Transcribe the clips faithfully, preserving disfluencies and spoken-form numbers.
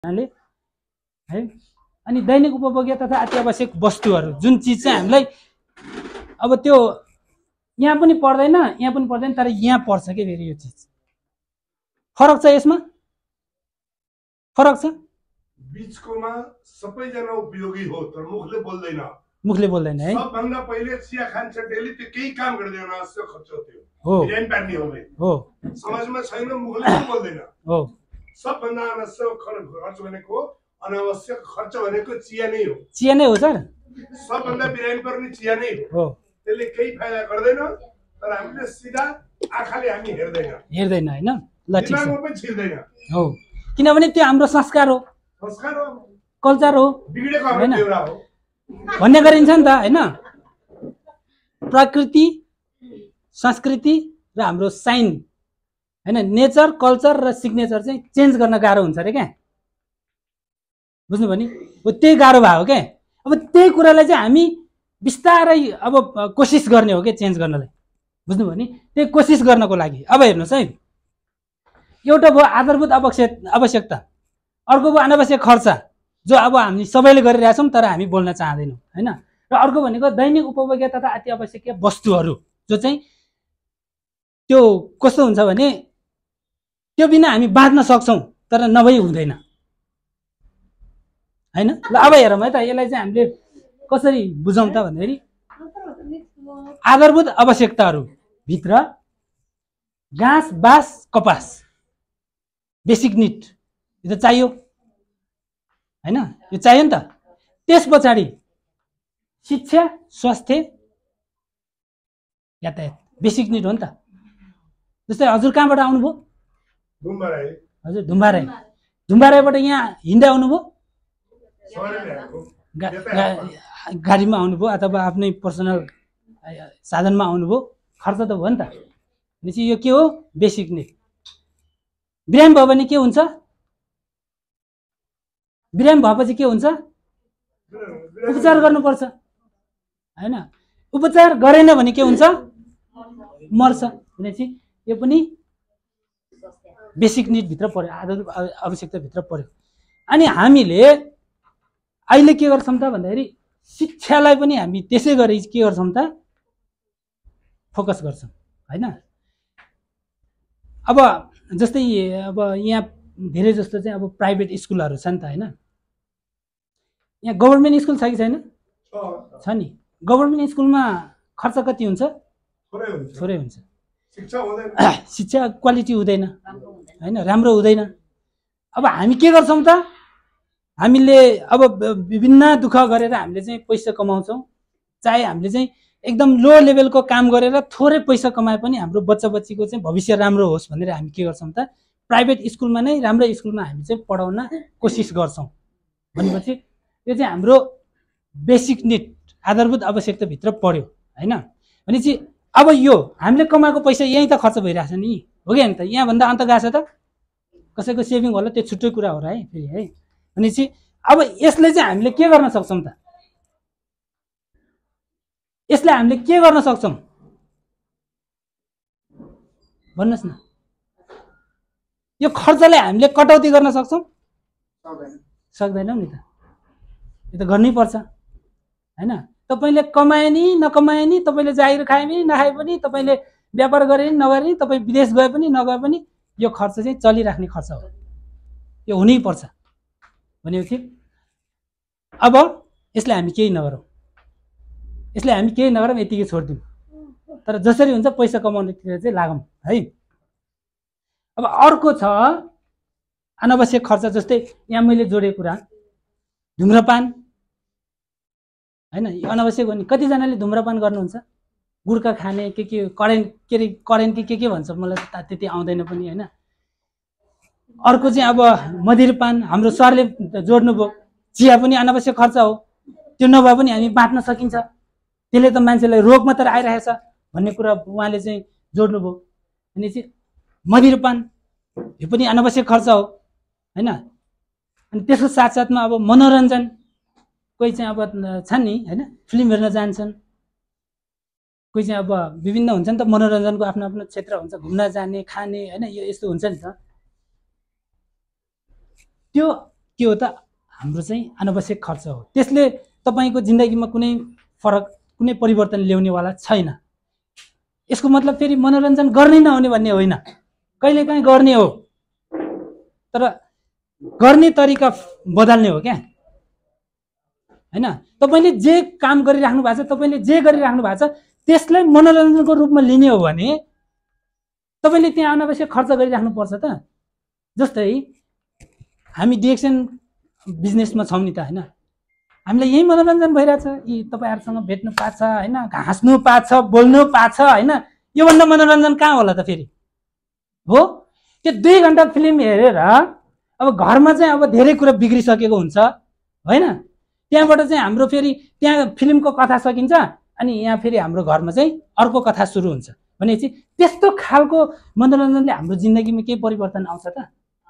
है। अनि दैनिक उपभोग्य तथा अति आवश्यक वस्तुहरू जुन चिज चाहिँ हामीलाई अब त्यो यहाँ पनि पर्दैन यहाँ पनि पर्दैन तर यहाँ पर्छ के फेरि यो चिज फरक छ यसमा फरक छ बीचकोमा सबैजना उपयोगी हो तर मुखले बोल्दैन मुखले बोल्दैन है सबभन्दा पहिले चिया खान्छ डेली त्यो केही काम गर्दैन अनावश्यक खर्च त्यो हो बिरामी पार्ने हो हो समाजमा छैन मुखले बोल्दैन हो सबभन्दा अनावश्यक खर्च भनेको अनावश्यक खर्च भनेको चिया नै हो चिया नै हो सर सबभन्दा बिरामी पर्ने चिया नै हो त्यसले केही फाइदा गर्दैन तर हामीले सिधा आँखाले हामी हेर्दैन हेर्दैन हैन ल ठीक छ दिमागमा पनि छिर्दैन हो किनभने त्यो हाम्रो संस्कार हो संस्कार हो कल्चर हो बिगडेको हाम्रो बेहोरा हो भन्ने गरिन्छ नि त हैन प्रकृति संस्कृति र हाम्रो साइन हैन नेचर कल्चर र सिग्नेचर चाहिँ चेन्ज गर्न गाह्रो हुन्छ रे क्या बुझ्नु भयो नि हो त्यही गाह्रो भयो क्या अब त्यही कुरालाई चाहिँ हामी बिस्तारै अब कोसिस गर्ने हो कि चेन्ज गर्नलाई बुझ्नु भयो नि त्यही कोसिस गर्नको लागि अब हेर्नुहोस् है एउटा भयो आधारभूत आवश्यक आवश्यकता अर्को भयो अनावश्यक खर्च जो अब हामी सबैले गरिरहेका छौँ तर हामी बोल्न चाहदैनौँ हैन र अर्को भनेको दैनिक उपभोग्य तथा अति आवश्यक वस्तुहरू जो चाहिँ त्यो कस्तो हुन्छ भने त्यो बिना हामी बाँच्न सक्छौँ तर नभई हुँदैन हैन ल अब हेरौँ है त यसलाई चाहिँ हामीले कसरी बुझौँ त भन्दाखेरि आधारभूत आवश्यकताहरू भित्र घाँस बाँस कपास बेसिक निड यो त चाहियो हैन यो चाहियो नि त त्यस पछाडि शिक्षा स्वास्थ्य यातायात बेसिक निड हो नि त जस्तै हजुर कहाँबाट आउनुभयो धुम्बाराई हजुर धुम्बाराई धुम्बाराईबाट यहाँ हिँड्दै आउनुभयो गाडीमा आउनुभयो अथवा आफ्नै पर्सनल साधनमा आउनुभयो खर्च त भयो नि त भनेपछि यो के हो बेसिक निड बिरामी भयो भने के हुन्छ बिरामी भएपछि के हुन्छ उपचार गर्नुपर्छ हैन उपचार गरेन भने के हुन्छ मर्छ भनेपछि यो पनि बेसिक निड भित्र पर्यो आधारभूत आवश्यकता भित्र पर्यो अनि हामीले अहिले के गर्छौँ त भन्दाखेरि शिक्षालाई पनि हामी त्यसै गरी के गर्छौँ त फोकस गर्छौँ हैन अब जस्तै अब यहाँ धेरै जस्तो चाहिँ अब प्राइभेट स्कुलहरू छ नि त हैन यहाँ गभर्नमेन्ट स्कुल छ कि छैन छ नि गभर्नमेन्ट स्कुलमा खर्च कति हुन्छ थोरै हुन्छ शिक्षा क्वालिटी हुँदैन हैन राम्रो हुँदैन अब हामी के गर्छौँ त हामीले अब विभिन्न दुःख गरेर हामीले चाहिँ पैसा कमाउँछौँ चाहे हामीले चाहिँ एकदम लो लेभलको काम गरेर थोरै पैसा कमाए पनि हाम्रो बच्चा बच्चीको चाहिँ भविष्य राम्रो होस् भनेर हामी के गर्छौँ त प्राइभेट स्कुलमा नै राम्रो स्कुलमा हामी चाहिँ पढाउन कोसिस गर्छौँ भनेपछि यो चाहिँ हाम्रो बेसिक निड आधारभूत आवश्यकताभित्र पर्यो हैन भनेपछि अब यो हामीले कमाएको पैसा यहीँ त खर्च भइरहेछ नि हो कि होइन त यहाँभन्दा अन्त गएको छ त कसैको सेभिङ होला त्यो छुट्टै कुरा हो र है फेरि है भनेपछि अब यसले चाहिँ हामीले के गर्न सक्छौँ त यसले हामीले के गर्न सक्छौँ भन्नुहोस् न यो खर्चलाई हामीले कटौती गर्न सक्छौँ सक्दैनौँ नि त यो त गर्नै पर्छ हैन तपाईले कमाए नि नकमाए नि तपाईले जागिर खाए पनि नखाए पनि तपाईले व्यापार गरे नि नगरे नि तपाईँ विदेश गए पनि नगए पनि यो खर्च चाहिँ चलिराख्ने खर्च हो यो हुनै पर्छ भनेपछि अब यसलाई हामी केही नगरौँ यसलाई हामी केही नगरौँ यतिकै छोडिदिउँ तर जसरी हुन्छ पैसा कमाउनेतिर चाहिँ लागौँ है अब अर्को छ अनावश्यक खर्च जस्तै यहाँ मैले जोडेको कुरा धुम्रपान हैन अनावश्यक हो नि कतिजनाले धुम्रपान गर्नुहुन्छ गुड्का खाने के के करेन्ट के अरे करेन्ट के के के भन्छ मलाई त्यति आउँदैन पनि हैन अर्को चाहिँ अब मदिरपान हाम्रो सरले जोड्नुभयो चिया पनि अनावश्यक खर्च हो त्यो नभए पनि हामी बाँच्न सकिन्छ त्यसले त मान्छेलाई रोग मात्र आइरहेछ भन्ने कुरा उहाँले चाहिँ जोड्नुभयो अनि चाहिँ मदिरपान यो पनि अनावश्यक खर्च हो हैन अनि त्यसको साथसाथमा अब मनोरञ्जन कोही चाहिँ अब छन् नि हैन फिल्म हेर्न जान्छन् कोही चाहिँ अब विभिन्न हुन्छ नि त मनोरञ्जनको आफ्नो आफ्नो क्षेत्र हुन्छ घुम्न जाने खाने हैन यो यस्तो हुन्छ नि त त्यो के हो त हाम्रो चाहिँ अनावश्यक खर्च हो। त्यसले तपाईको जिन्दगीमा कुनै फरक कुनै परिवर्तन ल्याउनेवाला छैन। यसको मतलब फेरि मनोरञ्जन गर्नै नहुने भन्ने होइन, कहिलेकाहीँ गर्ने हो, तर गर्ने तरिका बदल्ने हो क्या हैन। तपाईले जे काम गरिराख्नु भएको छ, तपाईले जे गरिराख्नु भएको छ त्यसलाई मनोरञ्जनको रूपमा लिने हो भने तपाईले त्यहाँ अनावश्यक खर्च गरिराख्नु पर्छ त। जस्तै हामी डिएक्सन बिजनेसमा छौँ नि त हैन, हामीलाई यही मनोरञ्जन भइरहेछ, यी तपाईहरुसँग भेट्नु पाछ हैन, हाँस्नु पाछ, बोल्नु पाछ हैन, यो भन्दा मनोरञ्जन कहाँ होला त फेरि हो। त्यो दुई घण्टा फिल्म हेरेर अब घरमा चाहिँ अब धेरै कुरा बिग्रिसकेको हुन्छ हैन। त्यहाँबाट चाहिँ हाम्रो फेरि त्यहाँ फिल्मको कथा सकिन्छ अनि यहाँ फेरि हाम्रो घरमा चाहिँ अर्को कथा सुरु हुन्छ भनेपछि त्यस्तो खालको मनोरञ्जनले हाम्रो जिन्दगीमा के परिवर्तन आउँछ त?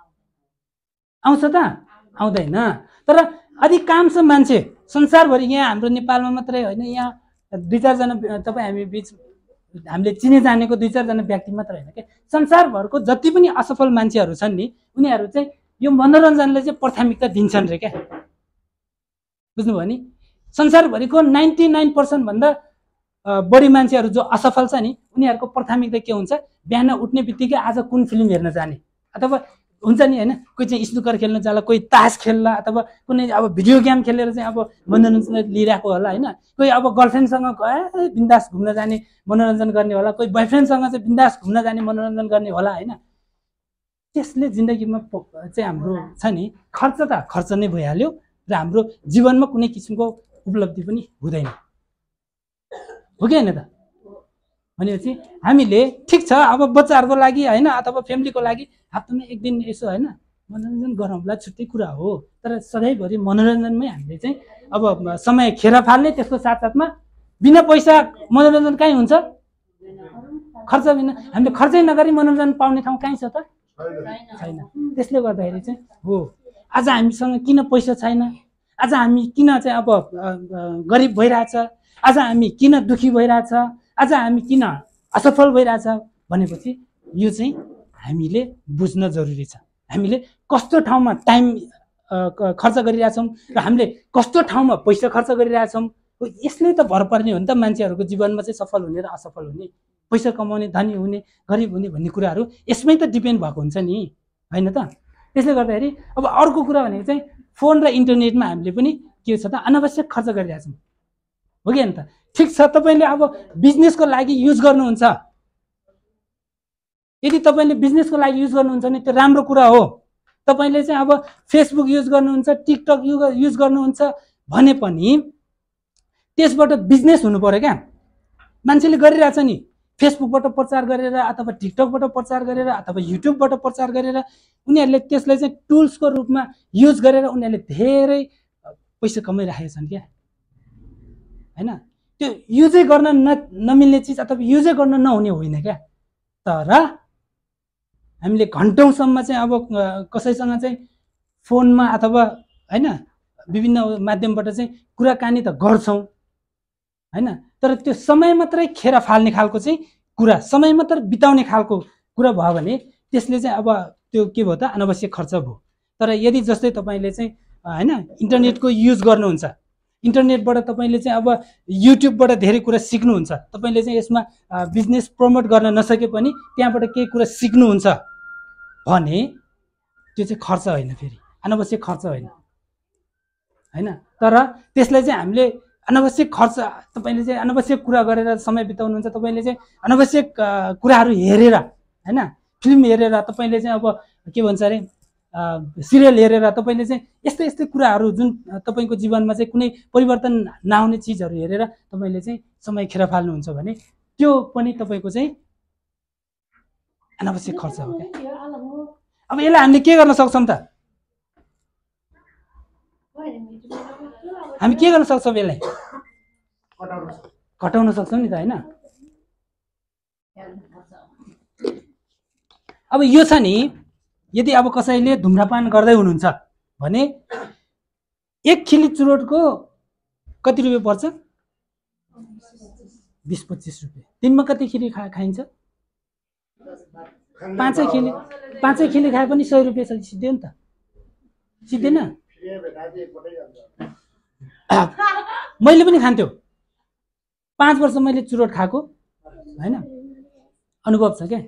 आउँछ त? आउँदैन। तर अधिकांश मान्छे संसारभरि, यहाँ हाम्रो नेपालमा मात्रै होइन, यहाँ दुई चारजना तपाईँ हामी बिच हामीले चिने जानेको दुई चारजना व्यक्ति मात्र होइन क्या, संसारभरको जति पनि असफल मान्छेहरू छन् नि उनीहरू चाहिँ यो मनोरञ्जनले चाहिँ प्राथमिकता दिन्छन् रे क्या, बुझ्नुभयो नि। संसारभरिको नाइन्टी नाइन पर्सेन्ट भन्दा बढी मान्छेहरू जो असफल छ नि उनीहरूको प्राथमिकता के हुन्छ? बिहान उठ्ने बित्तिकै आज कुन फिल्म हेर्न जाने, अथवा हुन्छ नि होइन, कोही चाहिँ स्नुकर खेल्न जाला, कोही तास खेल्ला, अथवा कुनै अब भिडियो गेम खेलेर चाहिँ अब मनोरञ्जन लिइरहेको होला होइन। कोही अब गर्लफ्रेन्डसँग ए बिन्दास घुम्न जाने मनोरञ्जन गर्ने होला, कोही बोयफ्रेन्डसँग चाहिँ बिन्दास घुम्न जाने मनोरञ्जन गर्ने होला होइन। त्यसले जिन्दगीमा चाहिँ हाम्रो छ नि खर्च त खर्च नै भइहाल्यो र हाम्रो जीवनमा कुनै किसिमको उपलब्धि पनि हुँदैन, हो कि होइन त? भनेपछि हामीले ठिक छ अब बच्चाहरूको लागि होइन अथवा फ्यामिलीको लागि हप्तामा एक दिन यसो होइन मनोरञ्जन गराउँला, छुट्टै कुरा हो, तर सधैँभरि मनोरञ्जनमै हामीले चाहिँ अब समय खेर फाल्ने, त्यसको साथसाथमा बिना पैसा मनोरञ्जन कहीँ हुन्छ? खर्च बिना हामीले खर्चै नगरी मनोरञ्जन पाउने ठाउँ कहीँ छ त? छैन। त्यसले गर्दाखेरि चाहिँ हो आज हामीसँग किन पैसा छैन, आज हामी किन चाहिँ अब गरिब भइरहेछ, आज हामी किन दुखी भइरहेछ, आज हामी किन असफल भइरहेछ भनेपछि यो चाहिँ हामीले बुझ्न जरुरी छ। हामीले कस्तो ठाउँमा टाइम खर्च गरिरहेछौँ र हामीले कस्तो ठाउँमा पैसा खर्च गरिरहेछौँ, यसले त भर पर्ने हो नि त मान्छेहरूको जीवनमा चाहिँ सफल हुने र असफल हुने, पैसा कमाउने, धनी हुने, गरिब हुने भन्ने कुराहरू यसमै त डिपेन्ड भएको हुन्छ नि होइन त। त्यसले गर्दाखेरि अब अर्को कुरा भनेको चाहिँ फोन र इन्टरनेटमा हामीले पनि के छ त अनावश्यक खर्च गरिरहेछौँ, हो कि होइन त? ठिक छ, तपाईँले अब बिजनेसको लागि युज गर्नुहुन्छ, यदि तपाईँले बिजनेसको लागि युज गर्नुहुन्छ भने त्यो राम्रो कुरा हो। तपाईँले चाहिँ अब फेसबुक युज गर्नुहुन्छ, टिकटक युज गर्नुहुन्छ भने पनि त्यसबाट बिजनेस हुनु पर्यो क्या। मान्छेले गरिरहेछ नि फेसबुकबाट प्रचार गरेर अथवा टिकटकबाट प्रचार गरेर अथवा युट्युबबाट प्रचार गरेर उनीहरूले त्यसलाई चाहिँ टुल्सको रूपमा युज गरेर उनीहरूले धेरै पैसा कमाइरहेका छन् क्या हैन। त्यो युजै गर्न न नमिल्ने चिज अथवा युजै गर्न नहुने होइन क्या, तर हामीले घन्टौँसम्म चाहिँ अब कसैसँग चाहिँ फोनमा अथवा हैन विभिन्न माध्यमबाट चाहिँ कुराकानी त गर्छौँ हैन, तर त्यो समय मात्रै खेर फाल्ने खालको चाहिँ कुरा, समय मात्र बिताउने खालको कुरा भयो भने त्यसले चाहिँ अब त्यो के भयो त अनावश्यक खर्च भयो। तर यदि जस्तै तपाईँले चाहिँ हैन इन्टरनेटको युज गर्नुहुन्छ, इन्टरनेटबाट तपाईँले चाहिँ अब युट्युबबाट धेरै कुरा सिक्नुहुन्छ, तपाईँले चाहिँ यसमा बिजनेस प्रमोट गर्न नसके पनि त्यहाँबाट केही कुरा सिक्नुहुन्छ भने त्यो चाहिँ खर्च होइन, फेरि अनावश्यक खर्च होइन हैन। तर त्यसलाई चाहिँ हामीले अनावश्यक खर्च, तपाईँले चाहिँ अनावश्यक कुरा गरेर समय बिताउनुहुन्छ, तपाईँले चाहिँ अनावश्यक कुराहरू हेरेर हैन फिल्म हेरेर तपाईँले चाहिँ अब के भन्छ अरे सिरियल हेरेर तपाईँले चाहिँ यस्तै यस्तै कुराहरू जुन तपाईँको जीवनमा चाहिँ कुनै परिवर्तन नआउने चिजहरू हेरेर तपाईँले चाहिँ समय खेर फाल्नुहुन्छ भने त्यो पनि तपाईँको चाहिँ अनावश्यक खर्च हो क्या। अब यसलाई हामीले के गर्न सक्छौँ त? हामी के गर्न सक्छौँ? यसलाई घटाउन सक्छौँ नि त हैन। अब यो छ नि, यदि अब कसैले धुम्रपान गर्दै हुनुहुन्छ भने एक खिली चुरोटको कति रुपियाँ पर्छ? बिस पच्चिस रुपियाँ। दिनमा कति खिली खा खाइन्छ? पाँचै खिली, पाँचै खिली खाए पनि सय रुपियाँ सिद्धियो नि त, सिद्धिएन? मैले पनि खान्थ्यो, पाँच वर्ष मैले चुरोट खाएको होइन, अनुभव छ क्या।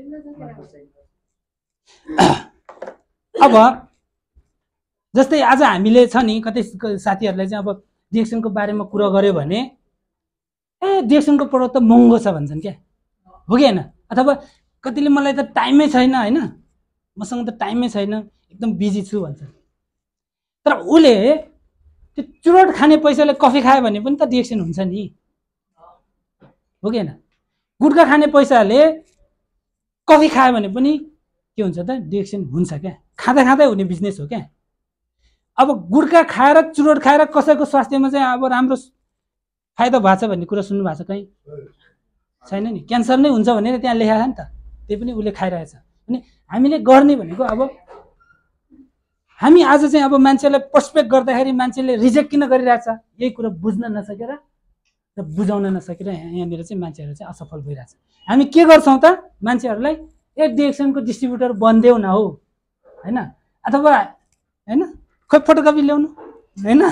अब जस्तै आज हामीले छ नि कतै साथीहरूलाई चाहिँ अब डिएक्सनको बारेमा कुरा गर्यो भने ए डिएक्सनको प्रडक्ट त महँगो छ भन्छन् क्या, हो कि होइन? अथवा कतिले मलाई त टाइमै छैन होइन, मसँग त टाइमै छैन, एकदम बिजी छु भन्छ। तर उसले त्यो चुरोट खाने पैसाले कफी खायो भने पनि त डिएक्सन हुन्छ नि, हो कि होइन? गुट्खा खाने पैसाले कफी खायो भने पनि के हुन्छ त, डिएक्सन हुन्छ क्या। खाँदा खाँदै हुने बिजनेस हो क्या। अब गुट्खा खाएर चुरोट खाएर कसैको स्वास्थ्यमा चाहिँ अब राम्रो फाइदा भएको छ भन्ने कुरा सुन्नु भएको छ कहीँ? छैन नि। क्यान्सर नै हुन्छ भनेर त्यहाँ लेखाएको छ नि त, त्यही पनि उसले खाइरहेछ। अनि हामीले गर्ने भनेको अब हामी आज चाहिँ अब मान्छेलाई पर्सपेक्ट गर्दाखेरि मान्छेले रिजेक्ट किन गरिरहेछ, यही कुरा बुझ्न नसकेर र बुझाउन नसकेर यहाँनिर चाहिँ मान्छेहरू चाहिँ असफल भइरहेछ। हामी के गर्छौँ त, मान्छेहरूलाई ए डिएक्सनको डिस्ट्रिब्युटर बन्देऊ न हो होइन, अथवा होइन खोइ फोटोकपी ल्याउनु होइन,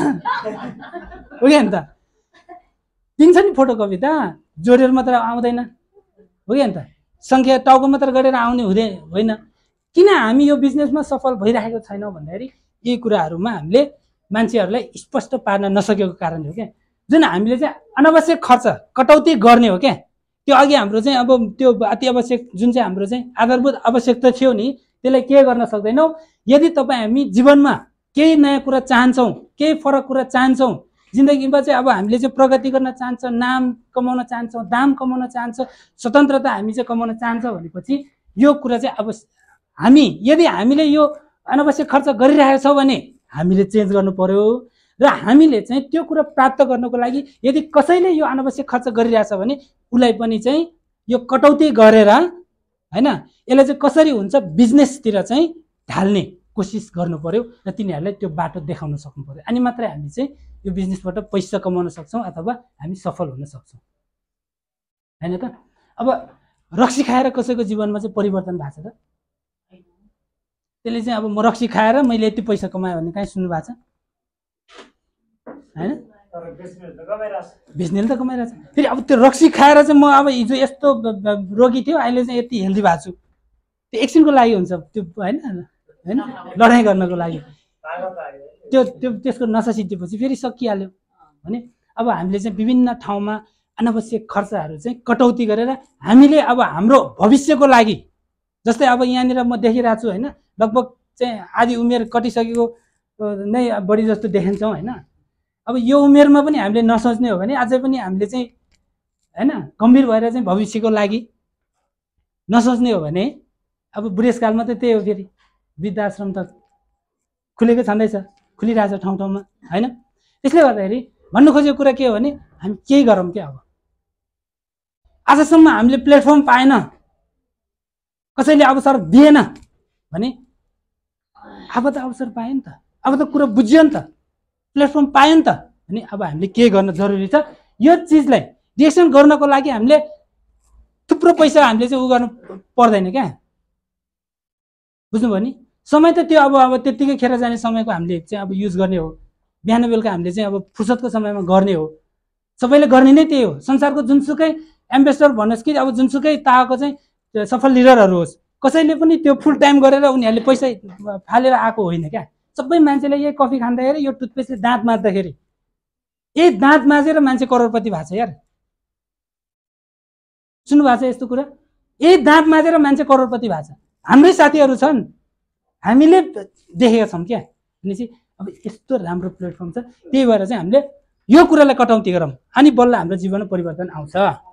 हो कि होइन त? दिन्छ नि फोटोकपी त, जोडेर मात्र आउँदैन, हो कि होइन त? सङ्ख्या टाउको मात्र गरेर आउने हुँदै होइन। किन हामी यो बिजनेसमा सफल भइरहेको छैनौँ भन्दाखेरि यही कुराहरूमा हामीले मान्छेहरूलाई स्पष्ट पार्न नसकेको कारण हो क्या। जुन हामीले चाहिँ अनावश्यक खर्च कटौती गर्ने हो क्या, त्यो अघि हाम्रो चाहिँ अब त्यो अति आवश्यक जुन चाहिँ हाम्रो चाहिँ आधारभूत आवश्यकता थियो नि, त्यसलाई के गर्न सक्दैनौँ। यदि तपाईँ हामी जीवनमा केही नयाँ कुरा चाहन्छौँ, केही फरक कुरा चाहन्छौँ, जिन्दगीमा चाहिँ अब हामीले चाहिँ प्रगति गर्न चाहन्छौँ, नाम कमाउन चाहन्छौँ, दाम कमाउन चाहन्छौँ, स्वतन्त्रता हामी चाहिँ कमाउन चाहन्छौँ भनेपछि यो कुरा चाहिँ अब हामी यदि हामीले यो अनावश्यक खर्च गरिरहेको छौँ भने हामीले चेन्ज गर्नु पर्यो। र हामीले चाहिँ त्यो कुरा प्राप्त गर्नको लागि यदि कसैले यो अनावश्यक खर्च गरिरहेछ भने उसलाई पनि चाहिँ यो कटौती गरेर होइन, यसलाई चाहिँ कसरी हुन्छ बिजनेसतिर चाहिँ ढाल्ने कोसिस गर्नु पर्यो र तिनीहरूलाई त्यो बाटो देखाउन सक्नु पर्यो। अनि मात्रै हामी चाहिँ यो बिजनेसबाट पैसा कमाउन सक्छौँ अथवा हामी सफल हुन सक्छौँ, होइन त? अब रक्सी खाएर कसैको जीवनमा चाहिँ परिवर्तन भएको छ त? त्यसले चाहिँ अब म रक्सी खाएर मैले यति पैसा कमाएँ भन्ने कहीँ सुन्नु भएको छ होइन? बेच्नेले त कमाइरहेछ। फेरि अब त्यो रक्सी खाएर चाहिँ म अब हिजो यस्तो रोगी थियो, अहिले चाहिँ यति हेल्दी भएको छु, त्यो एकछिनको लागि हुन्छ त्यो होइन होइन लडाइँ गर्नको लागि। त्यो त्यो त्यसको नसा सिद्धिएपछि फेरि सकिहाल्यो भने अब हामीले चाहिँ विभिन्न ठाउँमा अनावश्यक खर्चहरू चाहिँ कटौती गरेर हामीले अब हाम्रो भविष्यको लागि, जस्तै अब यहाँनिर म देखिरहेको छु होइन, लगभग चाहिँ आधी उमेर कटिसकेको नै बढी जस्तो देखिन्छौँ होइन। अब यो उमेरमा पनि हामीले नसोच्ने हो भने अझै पनि हामीले चाहिँ होइन गम्भीर भएर चाहिँ भविष्यको लागि नसोच्ने हो भने अब बुढेसकालमा त त्यही हो, फेरि वृद्धाश्रम त खुलेकै छँदैछ, खुलिरहेछ ठाउँ ठाउँमा होइन। त्यसले गर्दाखेरि भन्नु खोजेको कुरा के हो भने हामी केही गरौँ क्या। अब आजसम्म हामीले प्लेटफर्म पाएन, कसैले अवसर दिएन भने अब त अवसर पायो नि त, अब त कुरा बुझ्यो नि त, प्लेटफर्म पायो नि त। अनि अब हामीले के गर्न जरुरी छ, यो चिजलाई डिएक्सन गर्नको लागि हामीले थुप्रो पैसा हामीले चाहिँ उ गर्नु पर्दैन क्या, बुझ्नुभयो नि? समय त त्यो अब अब त्यत्तिकै खेर जाने समयको हामीले चाहिँ अब युज गर्ने हो, बिहान बेलुका हामीले चाहिँ अब फुर्सदको समयमा गर्ने हो। सबैले गर्ने नै त्यही हो। संसारको जुनसुकै एम्बेसडर भन्नुहोस् कि अब जुनसुकै ताको चाहिँ सफल लिडरहरू होस्, कसैले पनि त्यो फुल टाइम गरेर उनीहरूले पैसा फालेर आएको होइन क्या। सबै मान्छेले यही कफी खाँदाखेरि, यो टुथपेस्टले दाँत माझ्दाखेरि, यही दाँत माझेर मान्छे करोडपति भएको छ यार। सुन्नु भएको छ यस्तो कुरा? यही दाँत माझेर मान्छे करोडपति भएको छ। हाम्रै साथीहरू छन्, हामीले देखेका छौँ क्या। भनेपछि अब यस्तो राम्रो प्लेटफर्म छ, त्यही भएर चाहिँ हामीले यो कुरालाई कटौती गरौँ, अनि बल्ल हाम्रो जीवनमा परिवर्तन आउँछ।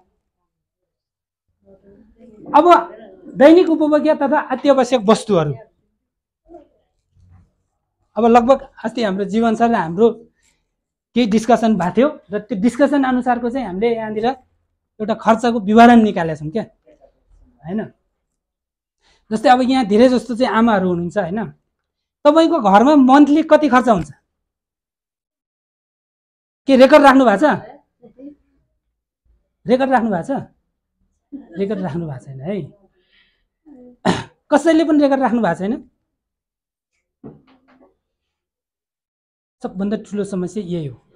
अब दैनिक उपभोग्य तथा अत्यावश्यक वस्तुहरू, अब लगभग अस्ति हाम्रो जीवनशैली हाम्रो केही डिस्कसन भएको थियो र त्यो डिस्कसन अनुसारको चाहिँ हामीले यहाँनिर एउटा खर्चको विवरण निकालेका छौँ क्या होइन। जस्तै अब यहाँ धेरै जस्तो चाहिँ आमाहरू हुनुहुन्छ होइन, तपाईँको घरमा मन्थली कति खर्च हुन्छ? के रेकर्ड राख्नु भएको छ? रेकर्ड राख्नु भएको छ? रेकर्ड राख्नु भएको छैन है, कसैले पनि रेकर्ड राख्नु भएको छैन। सबभन्दा ठुलो समस्या यही हो।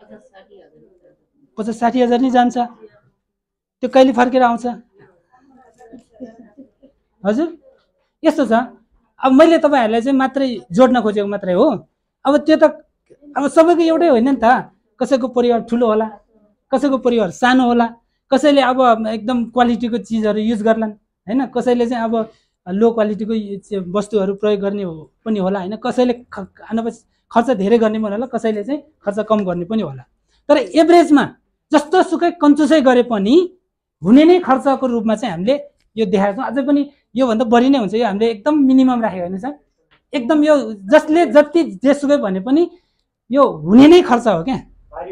पचास साठी हजार नै जान्छ, त्यो कहिले फर्केर आउँछ? हजुर यस्तो छ। अब मैले तपाईँहरूलाई चाहिँ मात्रै जोड्न खोजेको मात्रै हो। अब त्यो त अब सबैको एउटै होइन नि त। कसैको परिवार ठुलो होला, कसैको परिवार सानो होला, कसैले अब एकदम क्वालिटीको चिजहरू युज गर्लान् होइन, कसैले चाहिँ अब लो क्वालिटीको वस्तुहरू प्रयोग गर्ने हो पनि होला होइन, कसैले खर्च धेरै गर्ने पनि होला, कसैले चाहिँ खर्च कम गर्ने पनि होला। तर एभरेजमा जस्तो सुकै कन्जुसै गरे पनि हुने नै खर्चको रूपमा चाहिँ हामीले यो देखाएको छौँ। अझै पनि योभन्दा बढी नै हुन्छ, यो हामीले एकदम मिनिमम राखेको होइन सर, एकदम यो जसले जति जेसुकै भने पनि यो हुने नै खर्च हो क्या।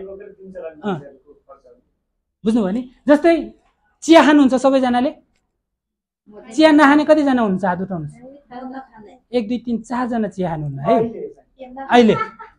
बुझ्नुभयो नि? जस्तै चिया खानुहुन्छ सबैजनाले, चिया नखाने कतिजना हुनुहुन्छ हात उठाउनुहोस्? एक दुई तिन चारजना चिया खानुहुन्न है अहिले।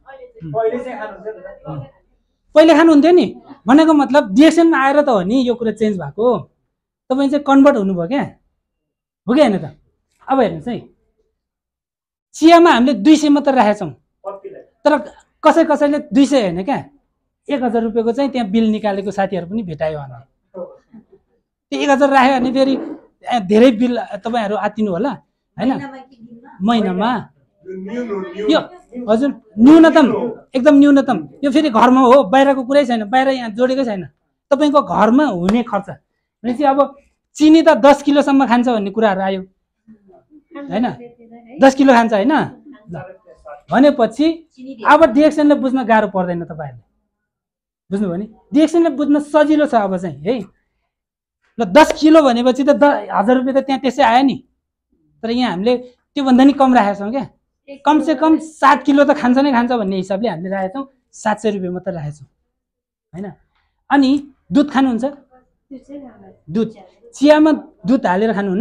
पहिले खानुहुन्थ्यो नि, भनेको मतलब डिएक्सनमा आएर त हो नि यो कुरा चेन्ज भएको। तपाईँ चाहिँ कन्भर्ट हुनुभयो क्या, हो कि होइन त? अब हेर्नुहोस् है, चियामा हामीले दुई सय मात्र राखेका छौँ, तर कसै कसैले दुई सय होइन क्या, एक हजार रुपियाँको चाहिँ त्यहाँ बिल निकालेको साथीहरू पनि भेटायो भने त्यो एक हजार राख्यो भने फेरि धेरै बिल तपाईँहरू आत्तिनु होला होइन। महिनामा यो हजुर न्यूनतम, एकदम न्यूनतम। यो फेरि घरमा हो, बाहिरको कुरै छैन, बाहिर यहाँ जोडेकै छैन, तपाईँको घरमा हुने खर्च भनेपछि अब चिनी त दस किलोसम्म खान्छ भन्ने कुराहरू आयो होइन, दस किलो खान्छ होइन भनेपछि अब डिएक्सनले बुझ्न गाह्रो पर्दैन तपाईँहरूले, बुझ्नुभयो नि? डिएक्सनले बुझ्न सजिलो छ अब चाहिँ है। ल दस किलो भनेपछि त द हजार रुपियाँ त त्यहाँ त्यसै आयो नि, तर यहाँ हामीले त्योभन्दा नि कम राखेका छौँ क्या। कमसे कम सात किलो त खान्छ नै खान्छ भन्ने हिसाबले हामीले राखेका छौँ, सात सय रुपियाँ मात्र राखेका छौँ होइन। अनि दुध खानुहुन्छ? दुध, चियामा दुध हालेर खानुहुन्न?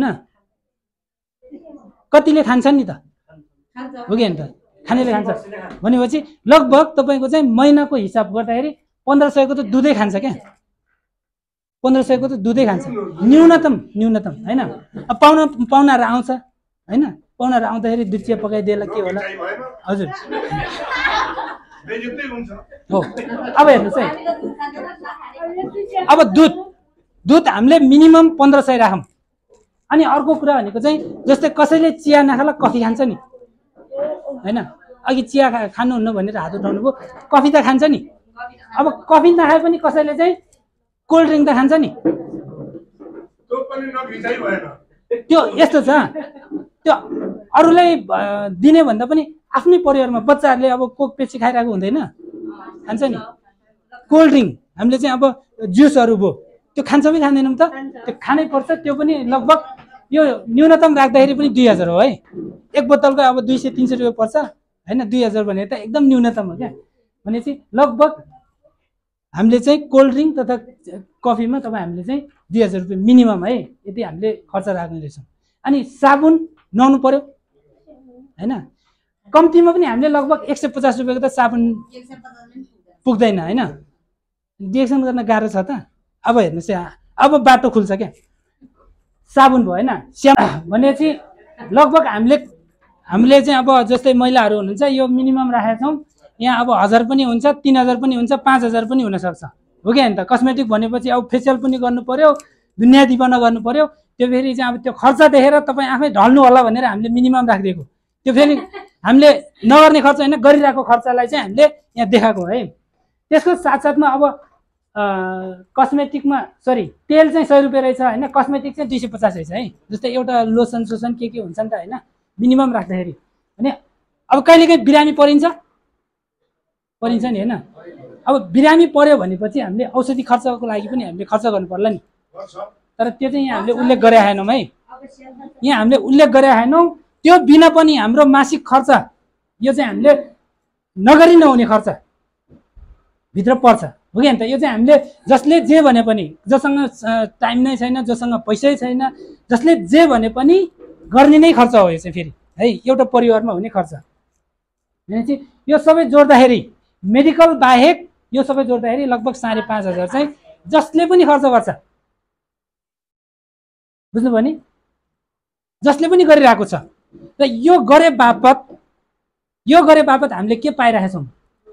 कतिले खान्छ नि त, हो कि होइन त? खानेले खान्छ भनेपछि लगभग तपाईँको चाहिँ महिनाको हिसाब गर्दाखेरि पन्ध्र सयको त दुधै खान्छ क्या, पन्ध्र सयको त दुधै खान्छ न्यूनतम न्यूनतम होइन। अब पाहुना पाहुनाहरू आउँछ होइन, पाहुनाहरू आउँदाखेरि दुध चिया पकाइदिएला के होला हजुर हो। अब हेर्नुहोस् है, अब दुध दुध हामीले मिनिमम पन्ध्र सय राखौँ। अनि अर्को कुरा भनेको चाहिँ जस्तै कसैले चिया नखाला कफी खान्छ नि होइन, अघि चिया खानुहुन्न भनेर हात उठाउनु भयो, कफी त खान्छ नि। अब कफी नखाए पनि कसैले चाहिँ कोल्ड ड्रिङ्क त खान्छ नि, त्यो यस्तो छ। त्यो अरूलाई दिने भन्दा पनि आफ्नै परिवारमा बच्चाहरूले अब कोक पेप्सी खाइरहेको हुँदैन, खान्छ नि। कोल्ड ड्रिङ्क हामीले चाहिँ अब जुसहरू भयो त्यो खान्छ कि खाँदैनौँ त? त्यो खानै पर्छ, त्यो पनि लगभग यो न्यूनतम राख्दाखेरि पनि दुई हजार हो है। एक बोतलको अब दुई सय तिन सय रुपियाँ पर्छ होइन, दुई हजार भने त एकदम न्यूनतम हो क्या। भनेपछि लगभग हामीले चाहिँ कोल्ड ड्रिङ्क तथा कफीमा तपाईँ हामीले चाहिँ दुई हजार रुपियाँ मिनिमम है, यति हामीले खर्च राख्ने रहेछौँ। अनि साबुन नुहाउनु पर्यो होइन, कम्तीमा पनि हामीले लगभग एक सय पचास रुपियाँको त साबुन पुग्दैन होइन, डिएक्सन गर्न गाह्रो छ त। अब हेर्नुहोस् यहाँ, अब बाटो खुल्छ क्या, साबुन भयो होइन, स्याम्पू भनेपछि लगभग हामीले हामीले चाहिँ अब जस्तै महिलाहरू हुनुहुन्छ यो मिनिमम राखेका छौँ। यहाँ अब हजार पनि हुन्छ, तिन हजार पनि हुन्छ, पाँच हजार पनि हुनसक्छ, हो कि होइन त? कस्मेटिक भनेपछि अब फेसियल पनि गर्नु पर्यो, दुनियाँ दिवाना गर्नु पर्यो, त्यो फेरि चाहिँ अब त्यो खर्च देखेर तपाईँ आफै ढल्नु होला भनेर हामीले मिनिमम राखिदिएको। त्यो फेरि हामीले नगर्ने खर्च होइन, गरिरहेको खर्चलाई चाहिँ हामीले यहाँ देखाएको है। त्यसको साथसाथमा अब कस्मेटिकमा सरी तेल चाहिँ सय रुपियाँ रहेछ होइन, कस्मेटिक चाहिँ दुई सय पचास रहेछ है। जस्तै एउटा लोसन सोसन के के हुन्छ नि त होइन, मिनिमम राख्दाखेरि भने अब कहिलेकाहीँ बिरामी परिन्छ परिन्छ नि होइन। अब बिरामी पर्यो भनेपछि हामीले औषधि खर्चको लागि पनि हामीले खर्च गर्नु पर्ला नि, तर त्यो चाहिँ यहाँ हामीले उल्लेख गरे छैनौँ है, यहाँ हामीले उल्लेख गरे छैनौँ। त्यो बिना पनि हाम्रो मासिक खर्च यो चाहिँ हामीले नगरी नहुने खर्च भित्र पर्छ, हो कि होइन त? यो चाहिँ हामीले जसले जे भने पनि, जसँग टाइम नै छैन, जसँग पैसै छैन, जसले जे भने पनि गर्ने नै खर्च हो यो चाहिँ फेरि है, एउटा परिवारमा हुने खर्च भनेपछि यो सबै जोड्दाखेरि मेडिकल बाहेक यो सबै जोड्दाखेरि लगभग साढे पाँच हजार चाहिँ जसले पनि खर्च गर्छ, बुझ्नुभयो नि? जसले पनि गरिरहेको छ। र यो गरे बापत यो गरे बापत हामीले के पाइरहेका छौँ?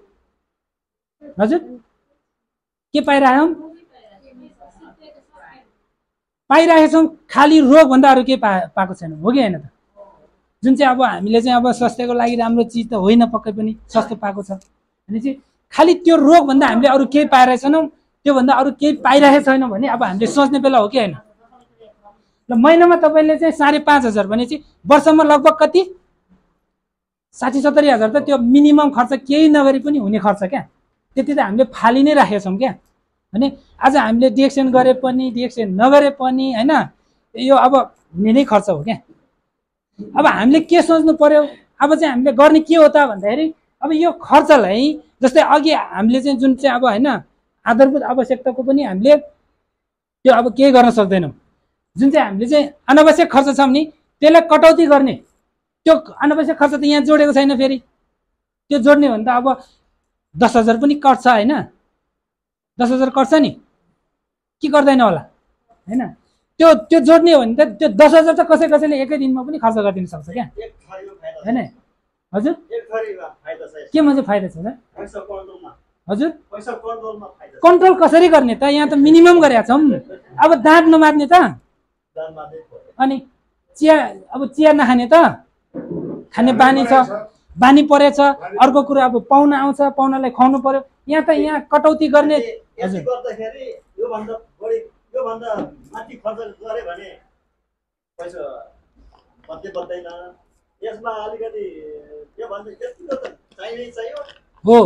हजुर के पाइरहेछौँ पाइरहेछौँ खालि रोगभन्दा अरू केही पा पाएको छैनौँ हो कि होइन त जुन चाहिँ अब हामीले चाहिँ अब स्वास्थ्यको लागि राम्रो चिज त होइन पक्कै पनि स्वास्थ्य पाएको छ भने चाहिँ खालि त्यो रोगभन्दा हामीले अरू केही पाइरहेछौँ त्योभन्दा अरू केही पाइरहेको छैनौँ भने अब हामीले सोच्ने बेला हो कि होइन ल महिनामा तपाईँले चाहिँ साढे पाँच हजार भने चाहिँ वर्षमा लगभग कति साठी सत्तरी हजार त त्यो मिनिमम खर्च केही नगरी पनि हुने खर्च क्या त्यति त हामीले फालि नै राखेका छौँ क्या भने आज हामीले डिएक्सन गरे पनि डिएक्सन नगरे पनि होइन यो अब हुने नै खर्च हो क्या अब हामीले के सोच्नु पर्यो अब चाहिँ हामीले गर्ने के हो त भन्दाखेरि अब यो खर्चलाई जस्तै अघि हामीले चाहिँ जुन चाहिँ अब होइन आधारभूत आवश्यकताको पनि हामीले त्यो अब केही गर्न सक्दैनौँ जुन चाहिँ हामीले चाहिँ अनावश्यक खर्च छ भने त्यसलाई कटौती गर्ने त्यो अनावश्यक खर्च त यहाँ जोडेको छैन फेरि त्यो जोड्ने भने त अब दस हजार पनि कट्छ होइन दस हजार कट्छ नि के गर्दैन होला होइन त्यो त्यो जोड्ने हो भने त त्यो दस हजार त कसै कसैले एकै दिनमा पनि खर्च गरिदिन सक्छ क्या होइन हजुर केमा चाहिँ फाइदा छ हजुर कन्ट्रोल कसरी गर्ने त यहाँ त मिनिमम गरेका छौँ अब दाँत नमार्ने त अनि चिया अब चिया नखाने त खाने बानी छ बानी परेछ अर्को कुरा अब पाहुना आउँछ पाहुनालाई खुवाउनु पर्यो यहाँ त यहाँ कटौती गर्ने हजुर हो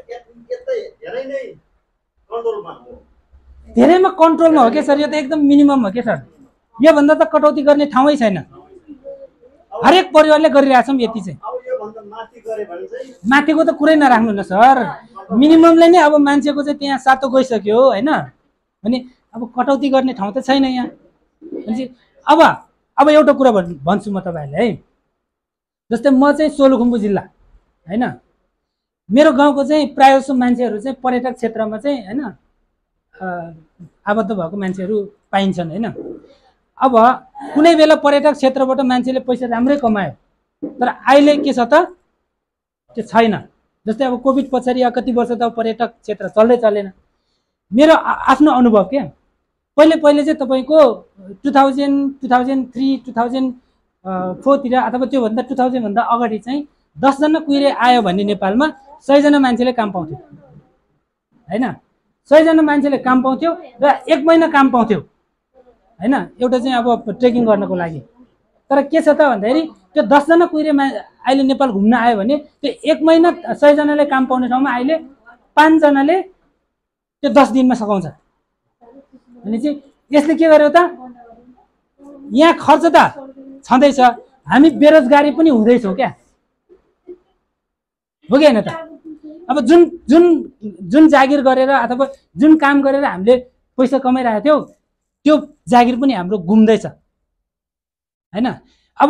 धेरैमा कन्ट्रोलमा हो क्या सर यो त एकदम मिनिमम हो क्या सर योभन्दा त कटौती गर्ने ठाउँै छैन हरेक परिवारले गरिरहेछौँ यति चाहिँ माथिको त कुरै नराख्नु न सर मिनिममले नै अब मान्छेको चाहिँ त्यहाँ सातो गइसक्यो होइन भने अब कटौती गर्ने ठाउँ त छैन यहाँ भनेपछि अब अब एउटा कुरा भन्छु म तपाईँहरूलाई है जस्तै म चाहिँ सोलुखुम्बु जिल्ला होइन मेरो गाउँको चाहिँ प्रायः जसो मान्छेहरू चाहिँ पर्यटक क्षेत्रमा चाहिँ होइन आबद्ध भएको मान्छेहरू पाइन्छन् होइन अब कुनै बेला पर्यटक क्षेत्रबाट मान्छेले पैसा राम्रै कमायो तर अहिले के छ त त्यो छैन जस्तै अब कोभिड पछाडि कति वर्ष त पर्यटक क्षेत्र चल्दै चलेन मेरो आफ्नो अनुभव के पहिले पहिले चाहिँ तपाईँको two thousand two thousand three two thousand फोरतिर अथवा त्योभन्दा टु थाउजन्डभन्दा अगाडि चाहिँ दसजना कुहिरे आयो भने नेपालमा सयजना मान्छेले काम पाउँथ्यो होइन सयजना मान्छेले काम पाउँथ्यो र एक महिना काम पाउँथ्यो होइन एउटा चाहिँ अब ट्रेकिङ गर्नको लागि तर के छ त भन्दाखेरि त्यो दसजना कुहिरे मा अहिले नेपाल घुम्न आयो भने त्यो एक महिना सयजनाले काम पाउने ठाउँमा अहिले पाँचजनाले त्यो दस दिनमा सघाउँछ भने चाहिँ यसले के गर्यो त यहाँ खर्च त छँदैछ हामी बेरोजगारी पनि हुँदैछौँ क्या हो कि होइन त अब जुन जुन जुन जागिर गरेर अथवा जुन काम गरेर हामीले पैसा कमाइरहेको थियौँ त्यो जागिर पनि हाम्रो गुम्दैछ होइन अब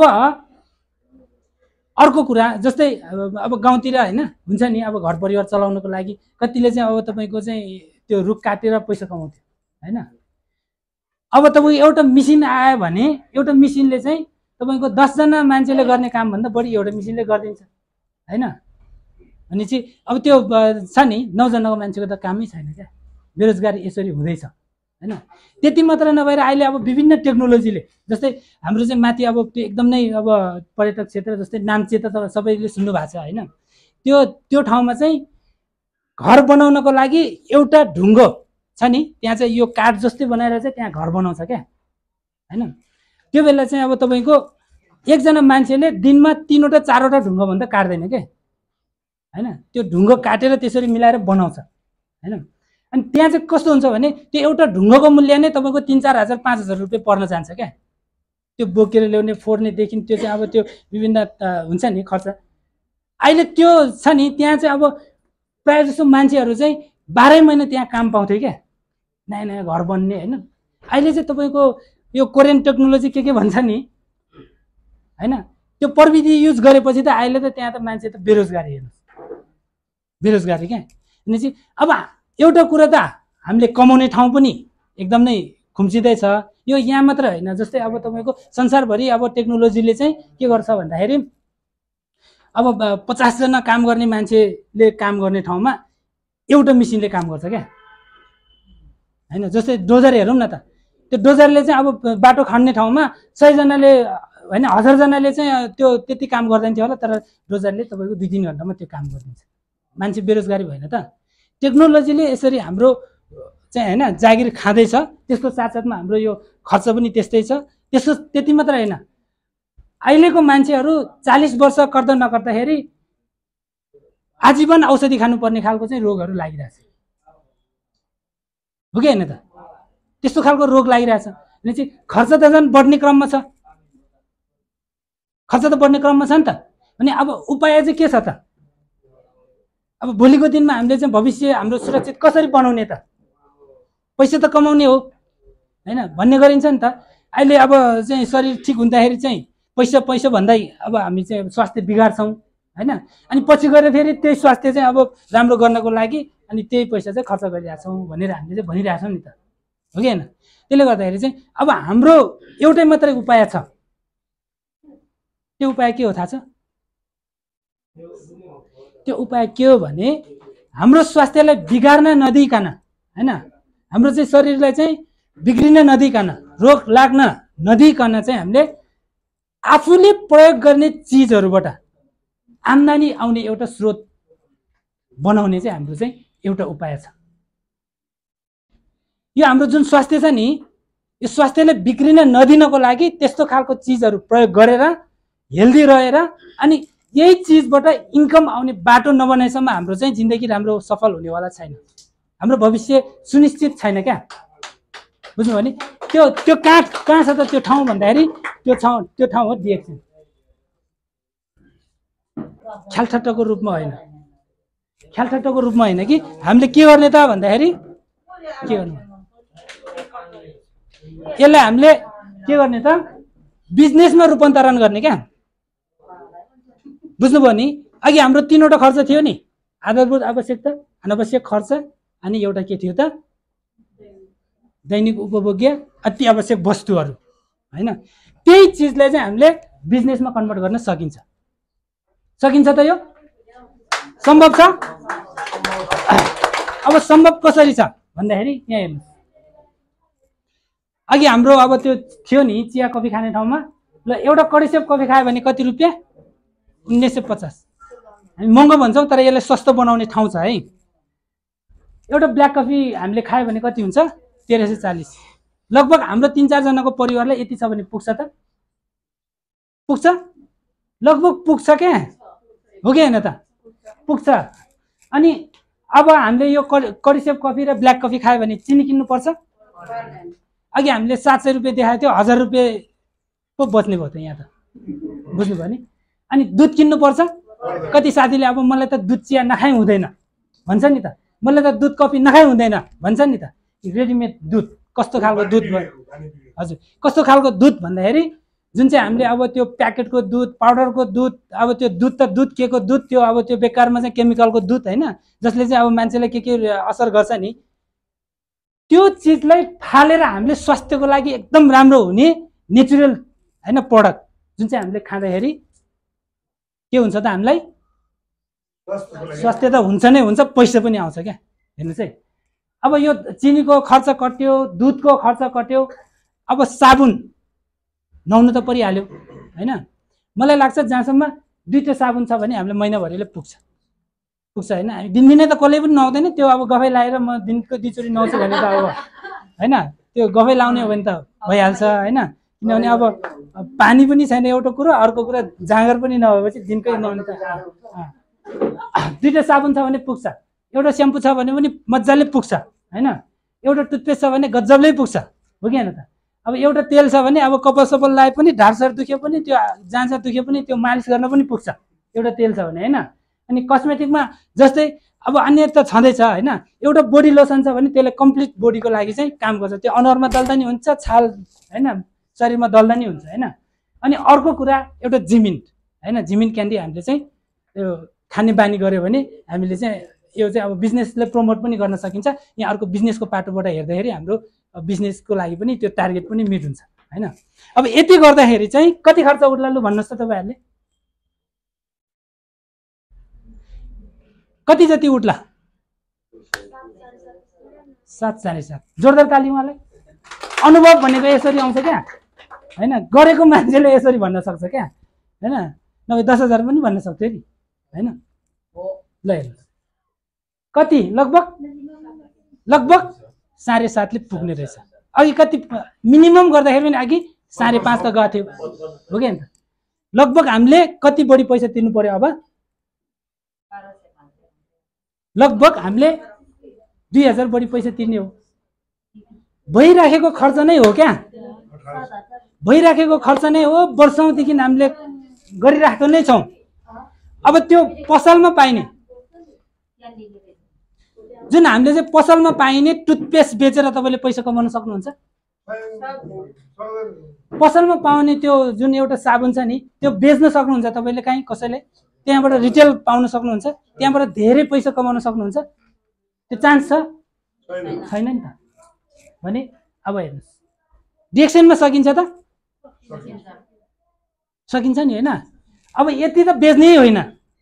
अर्को कुरा जस्तै अब गाउँतिर होइन हुन्छ नि अब घर परिवार चलाउनको लागि कतिले चाहिँ अब तपाईँको चाहिँ त्यो रुख काटेर पैसा कमाउँथ्यो होइन अब तपाईँ एउटा मिसिन आयो भने एउटा मिसिनले चाहिँ तपाईँको दसजना मान्छेले गर्ने कामभन्दा बढी एउटा मिसिनले गरिदिन्छ होइन भने चाहिँ अब त्यो छ नि नौजनाको मान्छेको त कामै छैन क्या बेरोजगारी यसरी हुँदैछ होइन त्यति मात्र नभएर अहिले अब विभिन्न टेक्नोलोजीले जस्तै हाम्रो चाहिँ माथि अब त्यो एकदम नै अब पर्यटक क्षेत्र जस्तै नाम्चे त सबैले सुन्नु भएको छ होइन त्यो त्यो ठाउँमा चाहिँ घर बनाउनको लागि एउटा ढुङ्गो छ नि त्यहाँ चाहिँ यो काठ जस्तै बनाएर चाहिँ त्यहाँ घर बनाउँछ क्या होइन त्यो बेला चाहिँ अब तपाईँको एकजना मान्छेले दिनमा तिनवटा चारवटा ढुङ्गोभन्दा काट्दैन क्या होइन त्यो ढुङ्गो काटेर त्यसरी मिलाएर बनाउँछ होइन अनि त्यहाँ चाहिँ कस्तो हुन्छ भने त्यो एउटा ढुङ्गोको मूल्य नै तपाईँको तिन चार हजार पाँच हजार रुपियाँ पर्न जान्छ क्या त्यो बोकेर ल्याउने फोर्नेदेखि त्यो चाहिँ अब त्यो विभिन्न हुन्छ नि खर्च अहिले त्यो छ नि त्यहाँ चाहिँ अब प्रायः जस्तो मान्छेहरू चाहिँ बाह्रै महिना त्यहाँ काम पाउँथ्यो क्या नयाँ नयाँ घर बन्ने होइन अहिले चाहिँ तपाईँको यो कोरियन टेक्नोलोजी के के भन्छ नि होइन त्यो प्रविधि युज गरेपछि त अहिले त त्यहाँ त मान्छे त बेरोजगारी हेर्नुहोस् बेरोजगारी क्या भनेपछि अब एउटा कुरा त हामीले कमाउने ठाउँ पनि एकदम नै खुम्चिँदैछ यो यहाँ मात्र होइन जस्तै अब तपाईँको संसारभरि अब टेक्नोलोजीले चाहिँ के गर्छ भन्दाखेरि अब पचासजना काम गर्ने मान्छेले काम गर्ने ठाउँमा एउटा मेसिनले काम गर्छ क्या हैन। जस्तै डोजर हेरौँ न त, त्यो डोजरले चाहिँ अब बाटो खन्ने ठाउँमा सयजनाले होइन हजारजनाले चाहिँ त्यो त्यति काम गर्दैन थियो होला, तर डोजरले तपाईँको दुई तिन घन्टामा त्यो काम गरिदिन्छ। मान्छे बेरोजगारी भएन त। टेक्नोलोजीले यसरी हाम्रो चाहिँ होइन जागिर खाँदैछ, त्यसको साथसाथमा हाम्रो यो खर्च पनि त्यस्तै छ। त्यसको त्यति मात्र होइन, अहिलेको मान्छेहरू चालिस वर्ष गर्दा नगर्दाखेरि आजीवन औषधि खानुपर्ने खालको चाहिँ रोगहरू लागिरहेछ, हो कि होइन त? त्यस्तो खालको रोग लागिरहेछ भने चाहिँ खर्च त झन् बढ्ने क्रममा छ, खर्च त बढ्ने क्रममा छ नि त। अनि अब उपाय चाहिँ के छ त? अब भोलिको दिनमा हामीले चाहिँ भविष्य हाम्रो सुरक्षित कसरी बनाउने त? पैसा त कमाउने हो हैन भन्ने गरिन्छ नि त। अहिले अब चाहिँ शरीर ठिक हुँदाखेरि चाहिँ पैसा पैसा भन्दै अब हामी चाहिँ स्वास्थ्य बिगार्छौँ हैन। अनि पछि गएर फेरि त्यही स्वास्थ्य चाहिँ अब राम्रो गर्नको लागि अनि त्यही पैसा चाहिँ खर्च गरिरहेछौँ भनेर हामीले चाहिँ भनिरहेछौँ नि त, हो कि होइन? त्यसले गर्दाखेरि चाहिँ अब हाम्रो एउटै मात्रै उपाय छ। त्यो उपाय के हो थाहा छ? त्यो उपाय के हो भने हाम्रो स्वास्थ्यलाई बिगार्न नदिइकन हैन, हाम्रो चाहिँ शरीरलाई चाहिँ बिग्रिन नदिइकन, रोग लाग्न नदिइकन चाहिँ हामीले आफूले प्रयोग गर्ने चिजहरूबाट आम्दानी आउने एउटा स्रोत बनाउने चाहिँ हाम्रो चाहिँ एउटा उपाय छ। यो हाम्रो जुन स्वास्थ्य छ नि, यो स्वास्थ्यलाई बिग्रिन नदिनको लागि त्यस्तो खालको चिजहरू प्रयोग गरेर हेल्दी रहेर अनि यही चिजबाट इन्कम आउने बाटो नबनाएसम्म हाम्रो चाहिँ जिन्दगी राम्रो सफल हुनेवाला छैन, हाम्रो भविष्य सुनिश्चित छैन क्या। बुझ्नु भने त्यो त्यो कहाँ कहाँ छ त त्यो ठाउँ भन्दाखेरि त्यो ठाउँ त्यो ठाउँ हो डिएक्सन। ख्यालठट्टाको रूपमा होइन, ख्यालठट्टाको रूपमा होइन कि हामीले के गर्ने त भन्दाखेरि के गर्ने, यसलाई हामीले के गर्ने त बिजनेसमा रूपान्तरण गर्ने क्या। बुझ्नुभयो नि? अघि हाम्रो तीनवटा खर्च थियो नि, आधारभूत आवश्यकता, अनावश्यक खर्च अनि एउटा के थियो त दैनिक उपभोग्य अति आवश्यक वस्तुहरू हैन। त्यही चिजलाई चाहिँ हामीले बिजनेसमा कन्भर्ट गर्न सकिन्छ। सकिन्छ त? यो सम्भव छ। अब सम्भव कसरी छ भन्दाखेरि यहाँ हेर्नु, अघि हाम्रो अब त्यो थियो नि चिया कफी खाने ठाउँमा, ल एउटा कडेसेप कफी खायो भने कति रुपियाँ? उन्नाइस सय पचास। हामी महँगो भन्छौँ तर यसलाई सस्तो बनाउने ठाउँ छ है। एउटा ब्ल्याक कफी हामीले खायो भने कति हुन्छ? तेह्र सय चालिस। लगभग हाम्रो तिन चारजनाको परिवारलाई यति छ भने पुग्छ त? पुग्छ? लगभग पुग्छ क्या, हो कि होइन त? पुग्छ। अनि अब हामीले यो कडिसेप कफी र ब्ल्याक कफी खायो भने चिनी किन्नुपर्छ? अघि हामीले सात सय रुपियाँ देखाएको थियो, हजार रुपियाँ पो बच्ने भयो त यहाँ त। बुझ्नुभयो नि? अनि दुध किन्नुपर्छ? कति साथीले अब मलाई त दुध चिया नखाइ हुँदैन भन्छ नि त, मलाई त दुध कफी नखाइ हुँदैन भन्छ नि त। रेडिमेड दुध कस्तो खालको दुध भयो? हजुर, कस्तो खालको दुध भन्दाखेरि जुन चाहिँ हामीले अब त्यो प्याकेटको दुध, पाउडरको दुध, अब त्यो दुध त दुध के को दुध, त्यो अब त्यो बेकारमा चाहिँ केमिकलको दुध होइन, जसले चाहिँ अब मान्छेलाई के के असर गर्छ नि, त्यो चिजलाई फालेर हामीले स्वास्थ्यको लागि एकदम राम्रो हुने नेचुरल होइन प्रडक्ट जुन चाहिँ हामीले खाँदाखेरि के हुन्छ त? हामीलाई स्वास्थ्य त हुन्छ नै हुन्छ, पैसा पनि आउँछ क्या। हेर्नुहोस् है, अब यो चिनीको खर्च कट्यो, दुधको खर्च कट्यो, अब साबुन नुहाउनु त परिहाल्यो होइन। मलाई लाग्छ जहाँसम्म दुईवटा साबुन छ भने हामीलाई महिनाभरिले पुग्छ पुग्छ होइन। हामी दिनदिनै त कसले पनि नुहाउँदैन, त्यो अब गफै लाएर म दिनको दुईचोटि नुहाउँछु भने त अब होइन, त्यो गफै लाउने हो भने त भइहाल्छ होइन। किनभने अब पानी पनि छैन एउटा कुरो, अर्को कुरा जाँगर पनि नभएपछि दिनकै नुहाउने त। दुईवटा साबुन छ भने पुग्छ, एउटा स्याम्पू छ भने पनि मजाले पुग्छ होइन, एउटा टुथपेस्ट छ भने गजबले पुग्छ, हो कि होइन त? अब एउटा तेल छ भने अब कपाल सपाल लाए पनि, ढाडसाड दुख्यो पनि, त्यो जाँचा दुख्यो पनि त्यो मालिस गर्न पनि पुग्छ एउटा तेल छ भने होइन। अनि कस्मेटिकमा जस्तै अब अन्य त छँदैछ होइन, एउटा बोडी लोसन छ भने त्यसले कम्प्लिट बोडीको लागि चाहिँ काम गर्छ, त्यो अनुहारमा दल्दा नि हुन्छ, छाल होइन शरीरमा दल्दा नि हुन्छ होइन। अनि अर्को कुरा एउटा जिमिन्ट होइन, जिमिन्ट क्यान्डी हामीले चाहिँ यो खाने बानी गऱ्यो भने हामीले चाहिँ यो चाहिँ अब बिजनेसले प्रमोट पनि गर्न सकिन्छ। यहाँ अर्को बिजनेसको पाटोबाट हेर्दाखेरि हाम्रो बिजनेसको लागि पनि त्यो टार्गेट पनि मिट हुन्छ होइन। अब यति गर्दाखेरि चाहिँ कति खर्च उठ्ला लु भन्नुहोस् त तपाईँहरूले? कति जति उठ्ला? सात साढे सात जोरदार ताली उहाँलाई। अनुभव भनेको यसरी आउँछ क्या होइन, गरेको मान्छेले यसरी भन्न सक्छ क्या होइन, नभए दस हजार पनि भन्न सक्थ्यो नि होइन। ल हेर्नुहोस् कति लगभग लगभग साढे सातले पुग्ने रहेछ। अघि कति मिनिमम गर्दाखेरि पनि अघि साढे पाँच त गएको थियो हो कि अन्त लगभग हामीले कति बढी पैसा तिर्नु पर्यो अब लगभग हामीले दुई हजार बढी पैसा तिर्ने हो। भइराखेको खर्च नै हो क्या, भइराखेको खर्च नै हो, वर्षौँदेखि हामीले गरिराखेको नै छौँ। अब त्यो पसलमा पाइने जुन हामीले चाहिँ पसलमा पाइने टुथपेस्ट बेचेर तपाईँले पैसा कमाउन सक्नुहुन्छ? पसलमा पाउने त्यो जुन एउटा साबुन छ नि त्यो बेच्न सक्नुहुन्छ तपाईँले, काहीँ कसैले त्यहाँबाट रिटेल पाउन सक्नुहुन्छ, त्यहाँबाट धेरै पैसा कमाउन सक्नुहुन्छ? त्यो चान्स छ छैन नि त। भने अब हेर्नुहोस् डिएक्सनमा सकिन्छ त? सकिन्छ नि होइन। अब यति त बेच्नै होइन,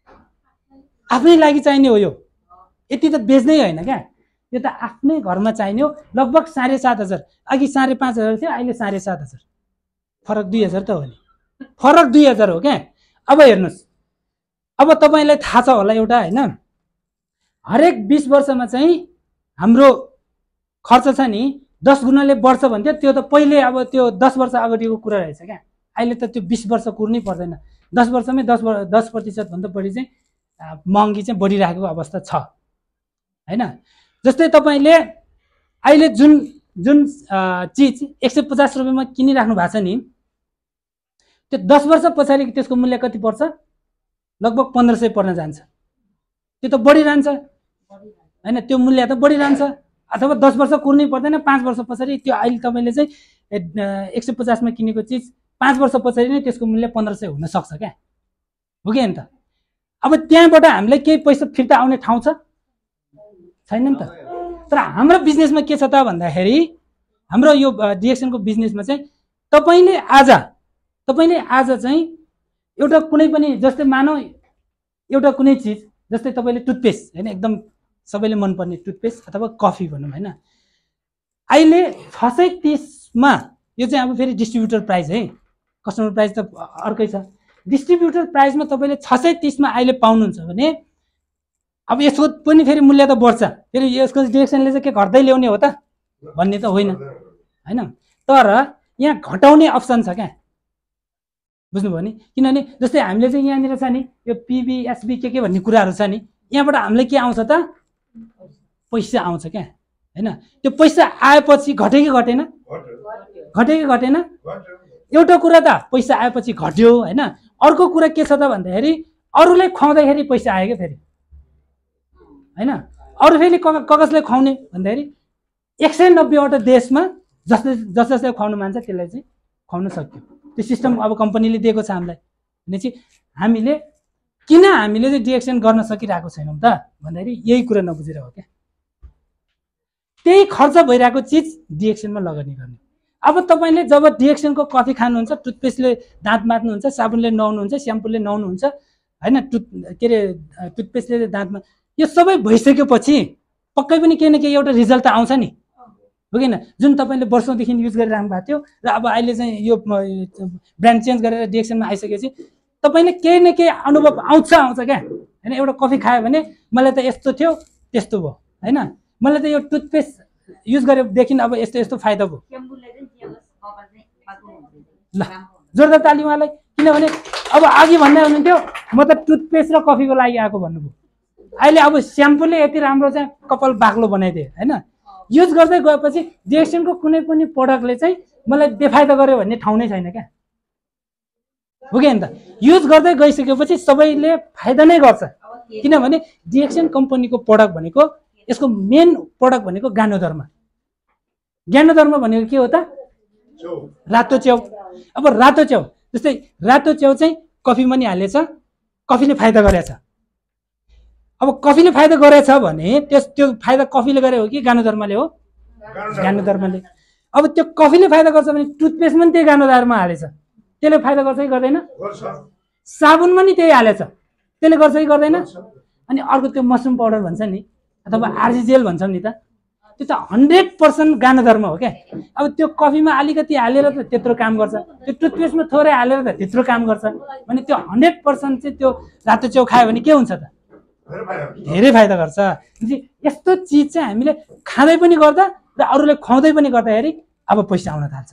आफ्नै लागि चाहिने हो यो, यति त बेच्नै होइन क्या, यो त आफ्नै घरमा चाहिने हो। लगभग साढे सात हजार अघि साढे पाँच हजार थियो, अहिले साढे सात हजार फरक दुई हजार त हो नि, फरक दुई हजार हो क्या। अब हेर्नुहोस् अब तपाईँलाई थाहा छ होला एउटा होइन, हरेक बिस वर्षमा चाहिँ हाम्रो खर्च छ नि दस गुणाले बढ्छ भन्थ्यो, त्यो त पहिले अब त्यो दस वर्ष अगाडिको कुरा रहेछ क्या। अहिले त त्यो बिस वर्ष कुर्नै पर्दैन, दस वर्षमै दस दस प्रतिशतभन्दा बढी चाहिँ महँगी चाहिँ बढिरहेको अवस्था छ होइन। जस्तै तपाईँले अहिले जुन जुन चिज एक सय पचास रुपियाँमा किनिराख्नु भएको छ नि त्यो दस वर्ष पछाडि त्यसको मूल्य कति पर्छ? लगभग पन्ध्र सय पर्न जान्छ। त्यो त बढिरहन्छ होइन, त्यो मूल्य त बढिरहन्छ। अथवा दस वर्ष कुर्नै पर्दैन, पाँच वर्ष पछाडि त्यो अहिले तपाईँले चाहिँ एक सय पचासमा किनेको चिज पाँच वर्ष पछाडि नै त्यसको मूल्य पन्ध्र सय हुनसक्छ क्या हो कि अन्त। अब त्यहाँबाट हामीलाई केही पैसा फिर्ता आउने ठाउँ छ छैन नि त। तर हाम्रो बिजनेसमा के छ त भन्दाखेरि हाम्रो यो डिएक्सनको बिजनेसमा चाहिँ तपाईँले आज तपाईँले आज चाहिँ एउटा कुनै पनि जस्तै मानौ एउटा कुनै चिज जस्तै तपाईँले टुथपेस्ट होइन एकदम सबैले मनपर्ने टुथपेस्ट अथवा कफी भनौँ होइन, अहिले छ सय तिसमा यो चाहिँ अब फेरि डिस्ट्रिब्युटर प्राइस है, कस्टमर प्राइस त अर्कै छ। डिस्ट्रिब्युटर प्राइसमा तपाईँले छ सय तिसमा अहिले पाउनुहुन्छ भने अब यसको पनि फेरि मूल्य त बढ्छ, फेरि यसको डिएक्सनले चाहिँ के घट्दै ल्याउने हो त भन्ने त होइन होइन। तर यहाँ घटाउने अप्सन छ क्या, बुझ्नुभयो नि। किनभने जस्तै हामीले चाहिँ यहाँनिर छ नि यो पिबी एसबी के के भन्ने कुराहरू छ नि, यहाँबाट हामीले के आउँछ त पैसा आउँछ क्या होइन। त्यो पैसा आएपछि घटे कि घटेन? घटे कि घटेन? एउटा कुरा त पैसा आएपछि घट्यो होइन, अर्को कुरा के छ त भन्दाखेरि अरूलाई खुवाउँदाखेरि पैसा आयो क्या फेरि होइन। अरू फेरि कसलाई खुवाउने भन्दाखेरि एक सय नब्बेवटा देशमा जसले जस जसले खुवाउनु मान्छ त्यसलाई चाहिँ खुवाउन सक्यो। त्यो सिस्टम अब कम्पनीले दिएको छ हामीलाई भनेपछि हामीले किन हामीले चाहिँ डिएक्सन गर्न सकिरहेको छैनौँ त भन्दाखेरि यही कुरा नबुझेर हो क्या। त्यही खर्च भइरहेको चिज डिएक्सनमा लगानी गर्ने। अब तपाईँले जब डिएक्सनको कफी खानुहुन्छ, टुथपेस्टले दाँत मार्नुहुन्छ, साबुनले नुहाउनुहुन्छ, स्याम्पूले नुहाउनुहुन्छ होइन, टुथ के अरे टुथपेस्टले दाँतमा, यो सबै भइसकेपछि पक्कै पनि केही न केही एउटा रिजल्ट त आउँछ नि हो किन। जुन तपाईँले वर्षौँदेखि युज गरिरहनु भएको थियो र अब अहिले चाहिँ यो ब्रान्ड चेन्ज गरेर डिएक्सनमा आइसकेपछि तपाईँले केही न केही अनुभव आउँछ आउँछ क्या होइन। एउटा कफी खायो भने मलाई त यस्तो थियो त्यस्तो भयो होइन, मलाई त यो टुथपेस्ट युज गरेदेखि अब यस्तो यस्तो फाइदा भयो। ल जोरदार ताली उहाँलाई। किनभने अब अघि भन्दै हुनुहुन्थ्यो म त टुथपेस्ट र कफीको लागि आएको भन्नुभयो, अहिले अब स्याम्पूले यति राम्रो चाहिँ कपाल बाक्लो बनाइदिए होइन। युज गर्दै गएपछि डिएक्सनको कुनै पनि प्रडक्टले चाहिँ मलाई बेफाइदा गर्यो भन्ने ठाउँ नै छैन क्या हो कि अन्त। युज गर्दै गइसकेपछि सबैले फाइदा नै गर्छ, किनभने डिएक्सन कम्पनीको प्रडक्ट भनेको यसको मेन प्रडक्ट भनेको ज्ञानोधर्म। ज्ञानोधर्म भनेको के हो त? रातो च्याउ। अब रातो च्याउ जस्तै रातो च्याउ चाहिँ कफीमा नि हालेछ, कफीले फाइदा गरेछ। अब कफीले फाइदा गरेछ भने त्यस त्यो फाइदा कफीले गरे हो कि ज्ञानोधर्मले हो? ज्ञानोधर्मले। अब त्यो कफीले फाइदा गर्छ भने टुथपेस्टमा नि त्यही ज्ञानोधर्म हालेछ, त्यसले फाइदा गर्छ कि गर्दैन? साबुनमा नि त्यही हालेछ, त्यसले गर्छ कि गर्दैन? अनि अर्को त्यो मसरुम पाउडर भन्छ नि अथवा आरजी जेल भन्छौँ नि त, त्यो त हन्ड्रेड पर्सेन्ट गाना धर्म हो क्या। अब त्यो कफीमा अलिकति हालेर त त्यत्रो काम गर्छ, त्यो टुथपेस्टमा थोरै हालेर त त्यत्रो काम गर्छ भने त्यो हन्ड्रेड पर्सेन्ट चाहिँ त्यो रातो च्याउ खायो भने के हुन्छ त, धेरै फाइदा गर्छ। यस्तो चिज चाहिँ हामीले खाँदै पनि गर्दा र अरूले खुवाउँदै पनि गर्दाखेरि अब पैसा आउन थाल्छ।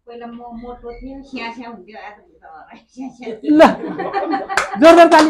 ल जोरदार ताली।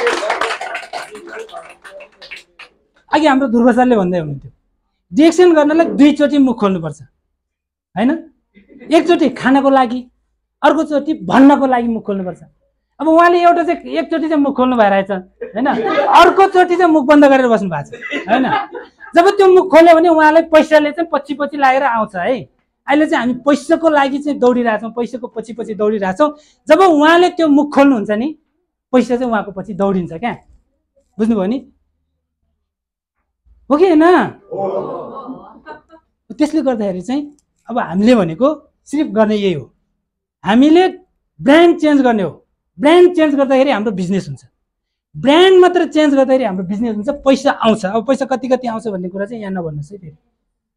अघि हाम्रो ध्रुव सरले भन्दै हुनुहुन्थ्यो डिएक्सन गर्नलाई दुईचोटि मुख खोल्नुपर्छ होइन, एकचोटि खानको लागि अर्कोचोटि भन्नको लागि मुख खोल्नुपर्छ। अब उहाँले एउटा चाहिँ एकचोटि चाहिँ मुख खोल्नु भइरहेछ होइन, अर्कोचोटि चाहिँ मुख बन्द गरेर बस्नु भएको छ होइन। जब त्यो मुख खोल्यो भने उहाँलाई पैसाले चाहिँ पछि पछि लागेर आउँछ है। अहिले चाहिँ हामी पैसाको लागि चाहिँ दौडिरहेछौँ, पैसाको पछि पछि दौडिरहेछौँ। जब उहाँले त्यो मुख खोल्नुहुन्छ नि पैसा चाहिँ उहाँको पछि दौडिन्छ क्या, बुझ्नुभयो नि, हो कि होइन? त्यसले गर्दाखेरि चाहिँ अब हामीले भनेको सिर्फ गर्ने यही हो, हामीले ब्रान्ड चेन्ज गर्ने हो। ब्रान्ड चेन्ज गर्दाखेरि हाम्रो बिजनेस हुन्छ, ब्रान्ड मात्र चेन्ज गर्दाखेरि हाम्रो बिजनेस हुन्छ, पैसा आउँछ। अब पैसा कति कति आउँछ भन्ने कुरा चाहिँ यहाँ नभन्नुहोस् है फेरि।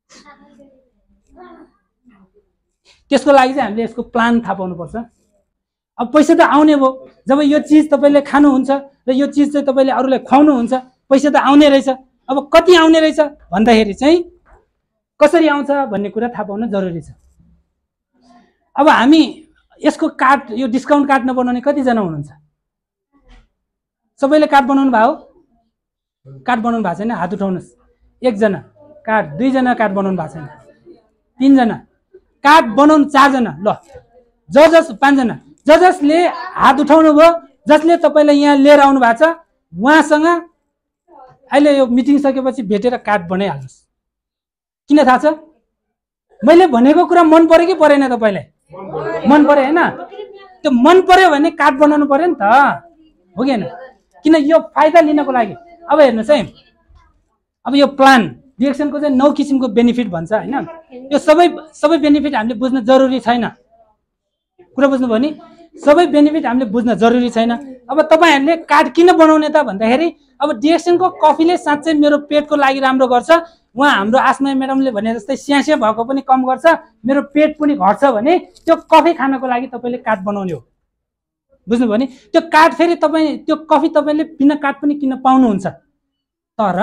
त्यसको लागि चाहिँ हामीले यसको प्लान थाहा पाउनुपर्छ। अब पैसा त आउने भयो, जब यो चिज तपाईँले खानुहुन्छ र यो चिज चाहिँ तपाईँले अरूलाई खुवाउनुहुन्छ पैसा त आउने रहेछ। अब कति आउने रहेछ भन्दाखेरि चाहिँ कसरी आउँछ भन्ने कुरा थाहा पाउन जरुरी छ। अब हामी यसको कार्ड, यो डिस्काउन्ट कार्ड नबनाउने कतिजना हुनुहुन्छ? सबैले कार्ड बनाउनु भयो? कार्ड बनाउनु भएको छैन? हात उठाउनुहोस्। एकजना कार्ड, दुईजना कार्ड बनाउनु भएको छैन, तिनजना कार्ड बनाउनु, चारजना, ल ज जस पाँचजना, ज जसले हात उठाउनु भयो, जसले तपाईँलाई यहाँ लिएर आउनु भएको छ उहाँसँग अहिले यो मिटिङ सकेपछि भेटेर कार्ड बनाइहाल्नुहोस्। किन थाहा छ? मैले भनेको कुरा मन पर्यो कि परेन तपाईँलाई? मन पर्यो होइन? त्यो मन पर्यो भने कार्ड बनाउनु पर्यो नि त, हो कि होइन? किन यो फाइदा लिनको लागि। अब हेर्नुहोस् है, अब यो प्लान डिएक्सनको चाहिँ नौ किसिमको बेनिफिट भन्छ होइन। यो सबै सबै बेनिफिट हामीले बुझ्न जरुरी छैन, कुरा बुझ्नुभयो नि? सबै बेनिफिट हामीले बुझ्न जरुरी छैन। अब तपाईँहरूले कार्ड किन बनाउने त भन्दाखेरि अब डिएक्सनको कफीले साँच्चै मेरो पेटको लागि राम्रो गर्छ, उहाँ हाम्रो आसमा म्याडमले भने जस्तै स्यासे भएको पनि कम गर्छ, मेरो पेट पनि घट्छ भने त्यो कफी खानको लागि तपाईँले कार्ड बनाउने हो, बुझ्नुभयो नि? त्यो कार्ड फेरि तपाईँ त्यो कफी तपाईँले बिना कार्ड पनि किन्न पाउनुहुन्छ, तर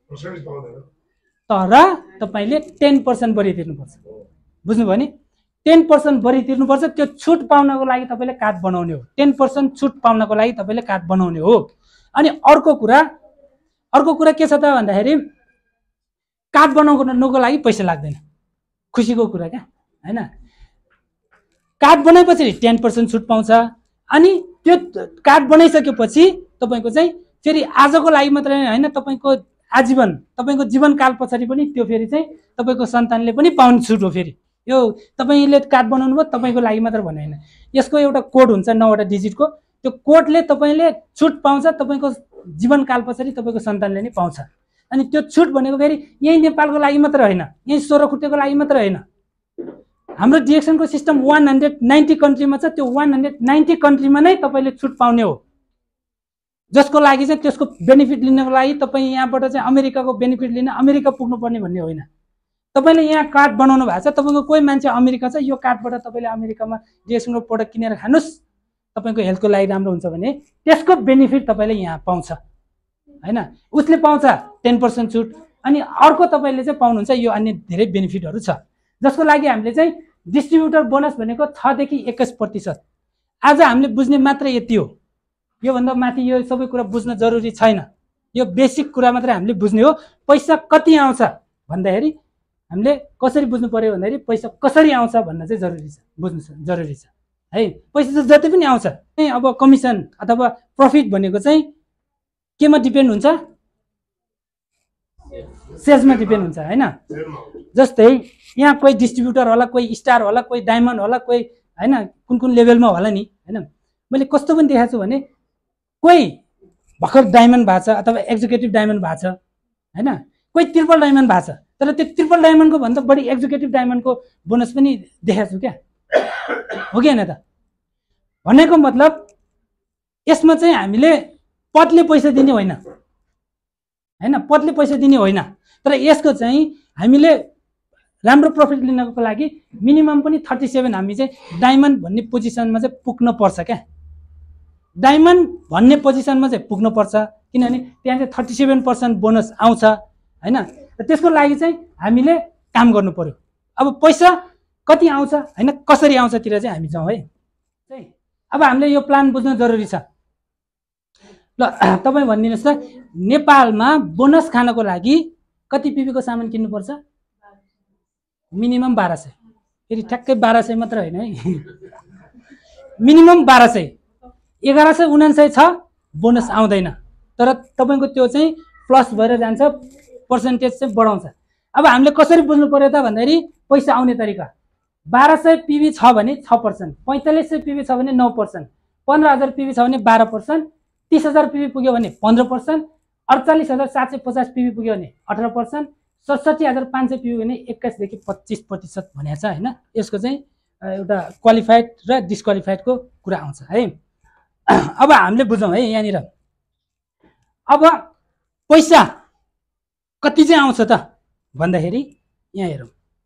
तर तपाईँले टेन पर्सेन्ट बढी तिर्नुपर्छ, बुझ्नुभयो नि? टेन पर्सेन्ट बढी तिर्नुपर्छ। त्यो छुट पाउनको लागि तपाईँले कार्ड बनाउने हो, टेन पर्सेन्ट छुट पाउनको लागि तपाईँले कार्ड बनाउने हो। अनि अर्को कुरा अर्को कुरा के छ त भन्दाखेरि कार्ड बनाउनको लागि पैसा लाग्दैन, खुसीको कुरा क्या होइन। कार्ड बनाएपछि टेन पर्सेन्ट छुट पाउँछ। अनि त्यो कार्ड बनाइसकेपछि तपाईँको चाहिँ फेरि आजको लागि मात्रै होइन, तपाईँको आजीवन, तपाईँको जीवनकाल पछाडि पनि त्यो फेरि चाहिँ तपाईँको सन्तानले पनि पाउने छुट हो। फेरि यो तपाईँले कार्ड बनाउनु भयो तपाईँको लागि मात्र भने होइन, यसको एउटा कोड हुन्छ नौवटा डिजिटको, त्यो कोडले तपाईँले छुट पाउँछ, तपाईँको जीवनकाल पछाडि तपाईँको सन्तानले नै पाउँछ। अनि त्यो छुट भनेको फेरि यही नेपालको लागि मात्र होइन, यही सोह्र खुट्टेको लागि मात्र होइन। हाम्रो डिएक्सनको सिस्टम वान हन्ड्रेड नाइन्टी कन्ट्रीमा छ, त्यो वान हन्ड्रेड नाइन्टी कन्ट्रीमा नै तपाईँले छुट पाउने हो, जसको लागि चाहिँ त्यसको बेनिफिट लिनको लागि तपाईँ यहाँबाट चाहिँ अमेरिकाको बेनिफिट लिन अमेरिका पुग्नुपर्ने भन्ने होइन। तपाईँले यहाँ कार्ड बनाउनु भएको छ, तपाईँको कोही मान्छे अमेरिका छ, यो कार्डबाट तपाईँले अमेरिकामा डिएक्सनको प्रोडक्ट किनेर खानुहोस्, तपाईँको हेल्थको लागि राम्रो हुन्छ भने त्यसको बेनिफिट तपाईँले यहाँ पाउँछ होइन। उसले पाउँछ टेन पर्सेन्ट छुट। अनि अर्को तपाईँले चाहिँ पाउनुहुन्छ यो अन्य धेरै बेनिफिटहरू छ, जसको लागि हामीले चाहिँ डिस्ट्रिब्युटर बोनस भनेको छदेखि एक्काइस प्रतिशत। आज हामीले बुझ्ने मात्र यति हो, योभन्दा माथि यो सबै कुरा बुझ्न जरुरी छैन, यो बेसिक कुरा मात्रै हामीले बुझ्ने हो। पैसा कति आउँछ भन्दाखेरि हामीले कसरी बुझ्नु पर्यो भन्दाखेरि पैसा कसरी आउँछ भन्न चाहिँ जरुरी छ, बुझ्नु जरुरी छ है। पैसा चाहिँ जति पनि आउँछ, अब कमिसन अथवा प्रफिट भनेको चाहिँ केमा डिपेन्ड हुन्छ? सेल्समा डिपेन्ड हुन्छ होइन। जस्तै यहाँ कोही डिस्ट्रिब्युटर होला, कोही स्टार होला, कोही डायमन्ड होला, कोही होइन कुन कुन लेभलमा होला नि होइन। मैले कस्तो पनि देखाएको छु भने कोही भर्खर डायमन्ड भएको छ अथवा एक्जिक्युटिभ डायमन्ड भएको छ होइन, कोही ट्रिपल डायमन्ड भएको छ, तर त्यो ट्रिपल डायमन्डको भन्दा बढी एक्जिक्युटिभ डायमन्डको बोनस पनि देखाएको छु क्या, हो कि होइन त? भनेको मतलब यसमा चाहिँ हामीले पदले पैसा दिने होइन होइन, पदले पैसा दिने होइन, तर यसको चाहिँ हामीले राम्रो प्रफिट लिनको लागि मिनिमम पनि थर्टी सेभेन हामी चाहिँ डायमन्ड भन्ने पोजिसनमा चाहिँ पुग्न पर्छ क्या। डायमन्ड भन्ने पोजिसनमा चाहिँ पुग्न पर्छ, किनभने त्यहाँ चाहिँ थर्टी सेभेन पर्सेन्ट बोनस आउँछ होइन। त्यसको लागि चाहिँ हामीले काम गर्नु पर्यो। अब पैसा कति आउँछ होइन, कसरी आउँछतिर चाहिँ हामी जाउँ है। चाहिँ अब हामीले यो प्लान बुझ्न जरुरी छ। ल तपाईँ भनिदिनुहोस् त, नेपालमा बोनस खानको लागि कति पिबीको सामान किन्नुपर्छ? मिनिमम बाह्र सय। फेरि ठ्याक्कै बाह्र सय मात्र होइन है, मिनिमम बाह्र सय। एघार सय उनासय छ बोनस आउँदैन, तर तपाईँको त्यो चाहिँ प्लस भएर जान्छ, पर्सेन्टेज चाहिँ बढाउँछ। अब हामीले कसरी बुझ्नु पर्यो त भन्दाखेरि पैसा आउने तरिका, बाह्र सय पिबी छ भने छ पर्सेन्ट, पैँतालिस सय पिबी छ भने नौ पर्सेन्ट, पन्ध्र हजार पिबी छ भने बाह्र पर्सेन्ट, तिस हजार पिबी पुग्यो भने पन्ध्र पर्सेन्ट, अडचालिस हजार सात सय पचास पिबी पुग्यो भने अठार पर्सेन्ट, सडसठी हजार पाँच सय पिबी भने एक्काइसदेखि पच्चिस प्रतिशत भनेको छ होइन। यसको चाहिँ एउटा क्वालिफाइड र डिस्क्वालिफाइडको कुरा आउँछ है। अब हामीले बुझौँ है यहाँनिर। अब पैसा कति चाहिँ आउँछ त भन्दाखेरि यहाँ हेरौँ,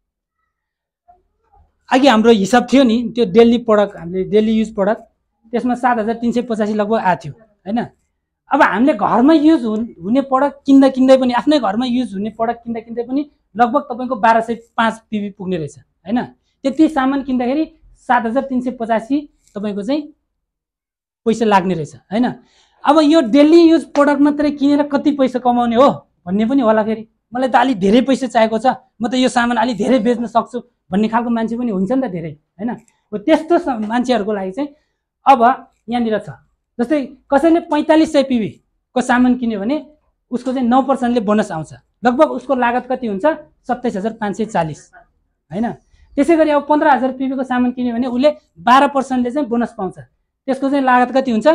अघि हाम्रो हिसाब थियो नि त्यो डेली प्रोडक्ट, हामीले डेली युज प्रोडक्ट, त्यसमा सात हजार तिन सय पचासी लगभग आएको थियो होइन। अब हामीले घरमा युज हुने प्रोडक्ट किन्दा किन्दै पनि, आफ्नै घरमा युज हुने प्रोडक्ट किन्दा किन्दै पनि लगभग तपाईँको बाह्र सय पाँच पिबी पुग्ने रहेछ होइन। त्यति सामान किन्दाखेरि सात हजार तिन सय पचासी तपाईँको चाहिँ पैसा लाग्ने रहेछ होइन। अब यो डेली युज प्रोडक्ट मात्रै किनेर कति पैसा कमाउने हो भन्ने पनि होला। फेरि मलाई त अलिक धेरै पैसा चाहिएको छ, म त यो सामान अलिक धेरै बेच्न सक्छु भन्ने खालको मान्छे पनि हुन्छ नि त धेरै होइन। हो त्यस्तो मान्छेहरूको लागि चाहिँ अब यहाँनिर छ, जस्तै कसैले पैँतालिस सय पिबीको सामान किन्यो भने उसको चाहिँ नौ पर्सेन्टले बोनस आउँछ, लगभग उसको लागत कति हुन्छ सत्ताइस हजार पाँच सय चालिस होइन। त्यसै गरी अब पन्ध्र हजार पिबीको सामान किन्यो भने उसले बाह्र पर्सेन्टले चाहिँ बोनस पाउँछ, त्यसको चाहिँ लागत कति हुन्छ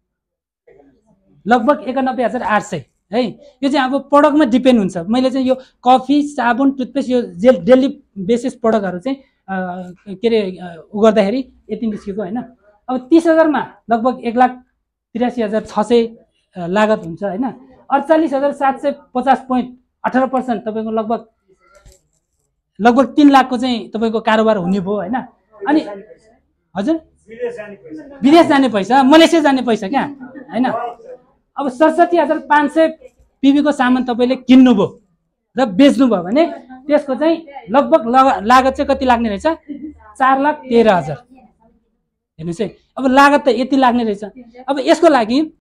लगभग एकानब्बे हजार आठ सय है। यो चाहिँ अब प्रडक्टमा डिपेन्ड हुन्छ। मैले चाहिँ यो कफी साबुन टुथपेस्ट यो जेल डेली बेसिस प्रडक्टहरू चाहिँ के अरे उ गर्दाखेरि यति निस्केको होइन। अब तिस हजारमा लगभग एक लाख तिरासी हजार छ सय लागत हुन्छ होइन। अडचालिस हजार सात सय पचास पोइन्ट अठार पर्सेन्ट तपाईँको लगभग लगभग तीन लाखको चाहिँ तपाईँको कारोबार हुने भयो होइन। अनि हजुर विदेश जाने पैसा, मलेसिया जाने पैसा क्या होइन। अब सडसठी हजार पाँच सय पिबीको सामान तपाईँले किन्नुभयो र बेच्नुभयो भने त्यसको चाहिँ लगभग लागत चाहिँ कति लाग्ने रहेछ चार लाख तेह्र हजार। हेर्नुहोस् है, अब लागत त यति लाग्ने रहेछ। अब यसको लागि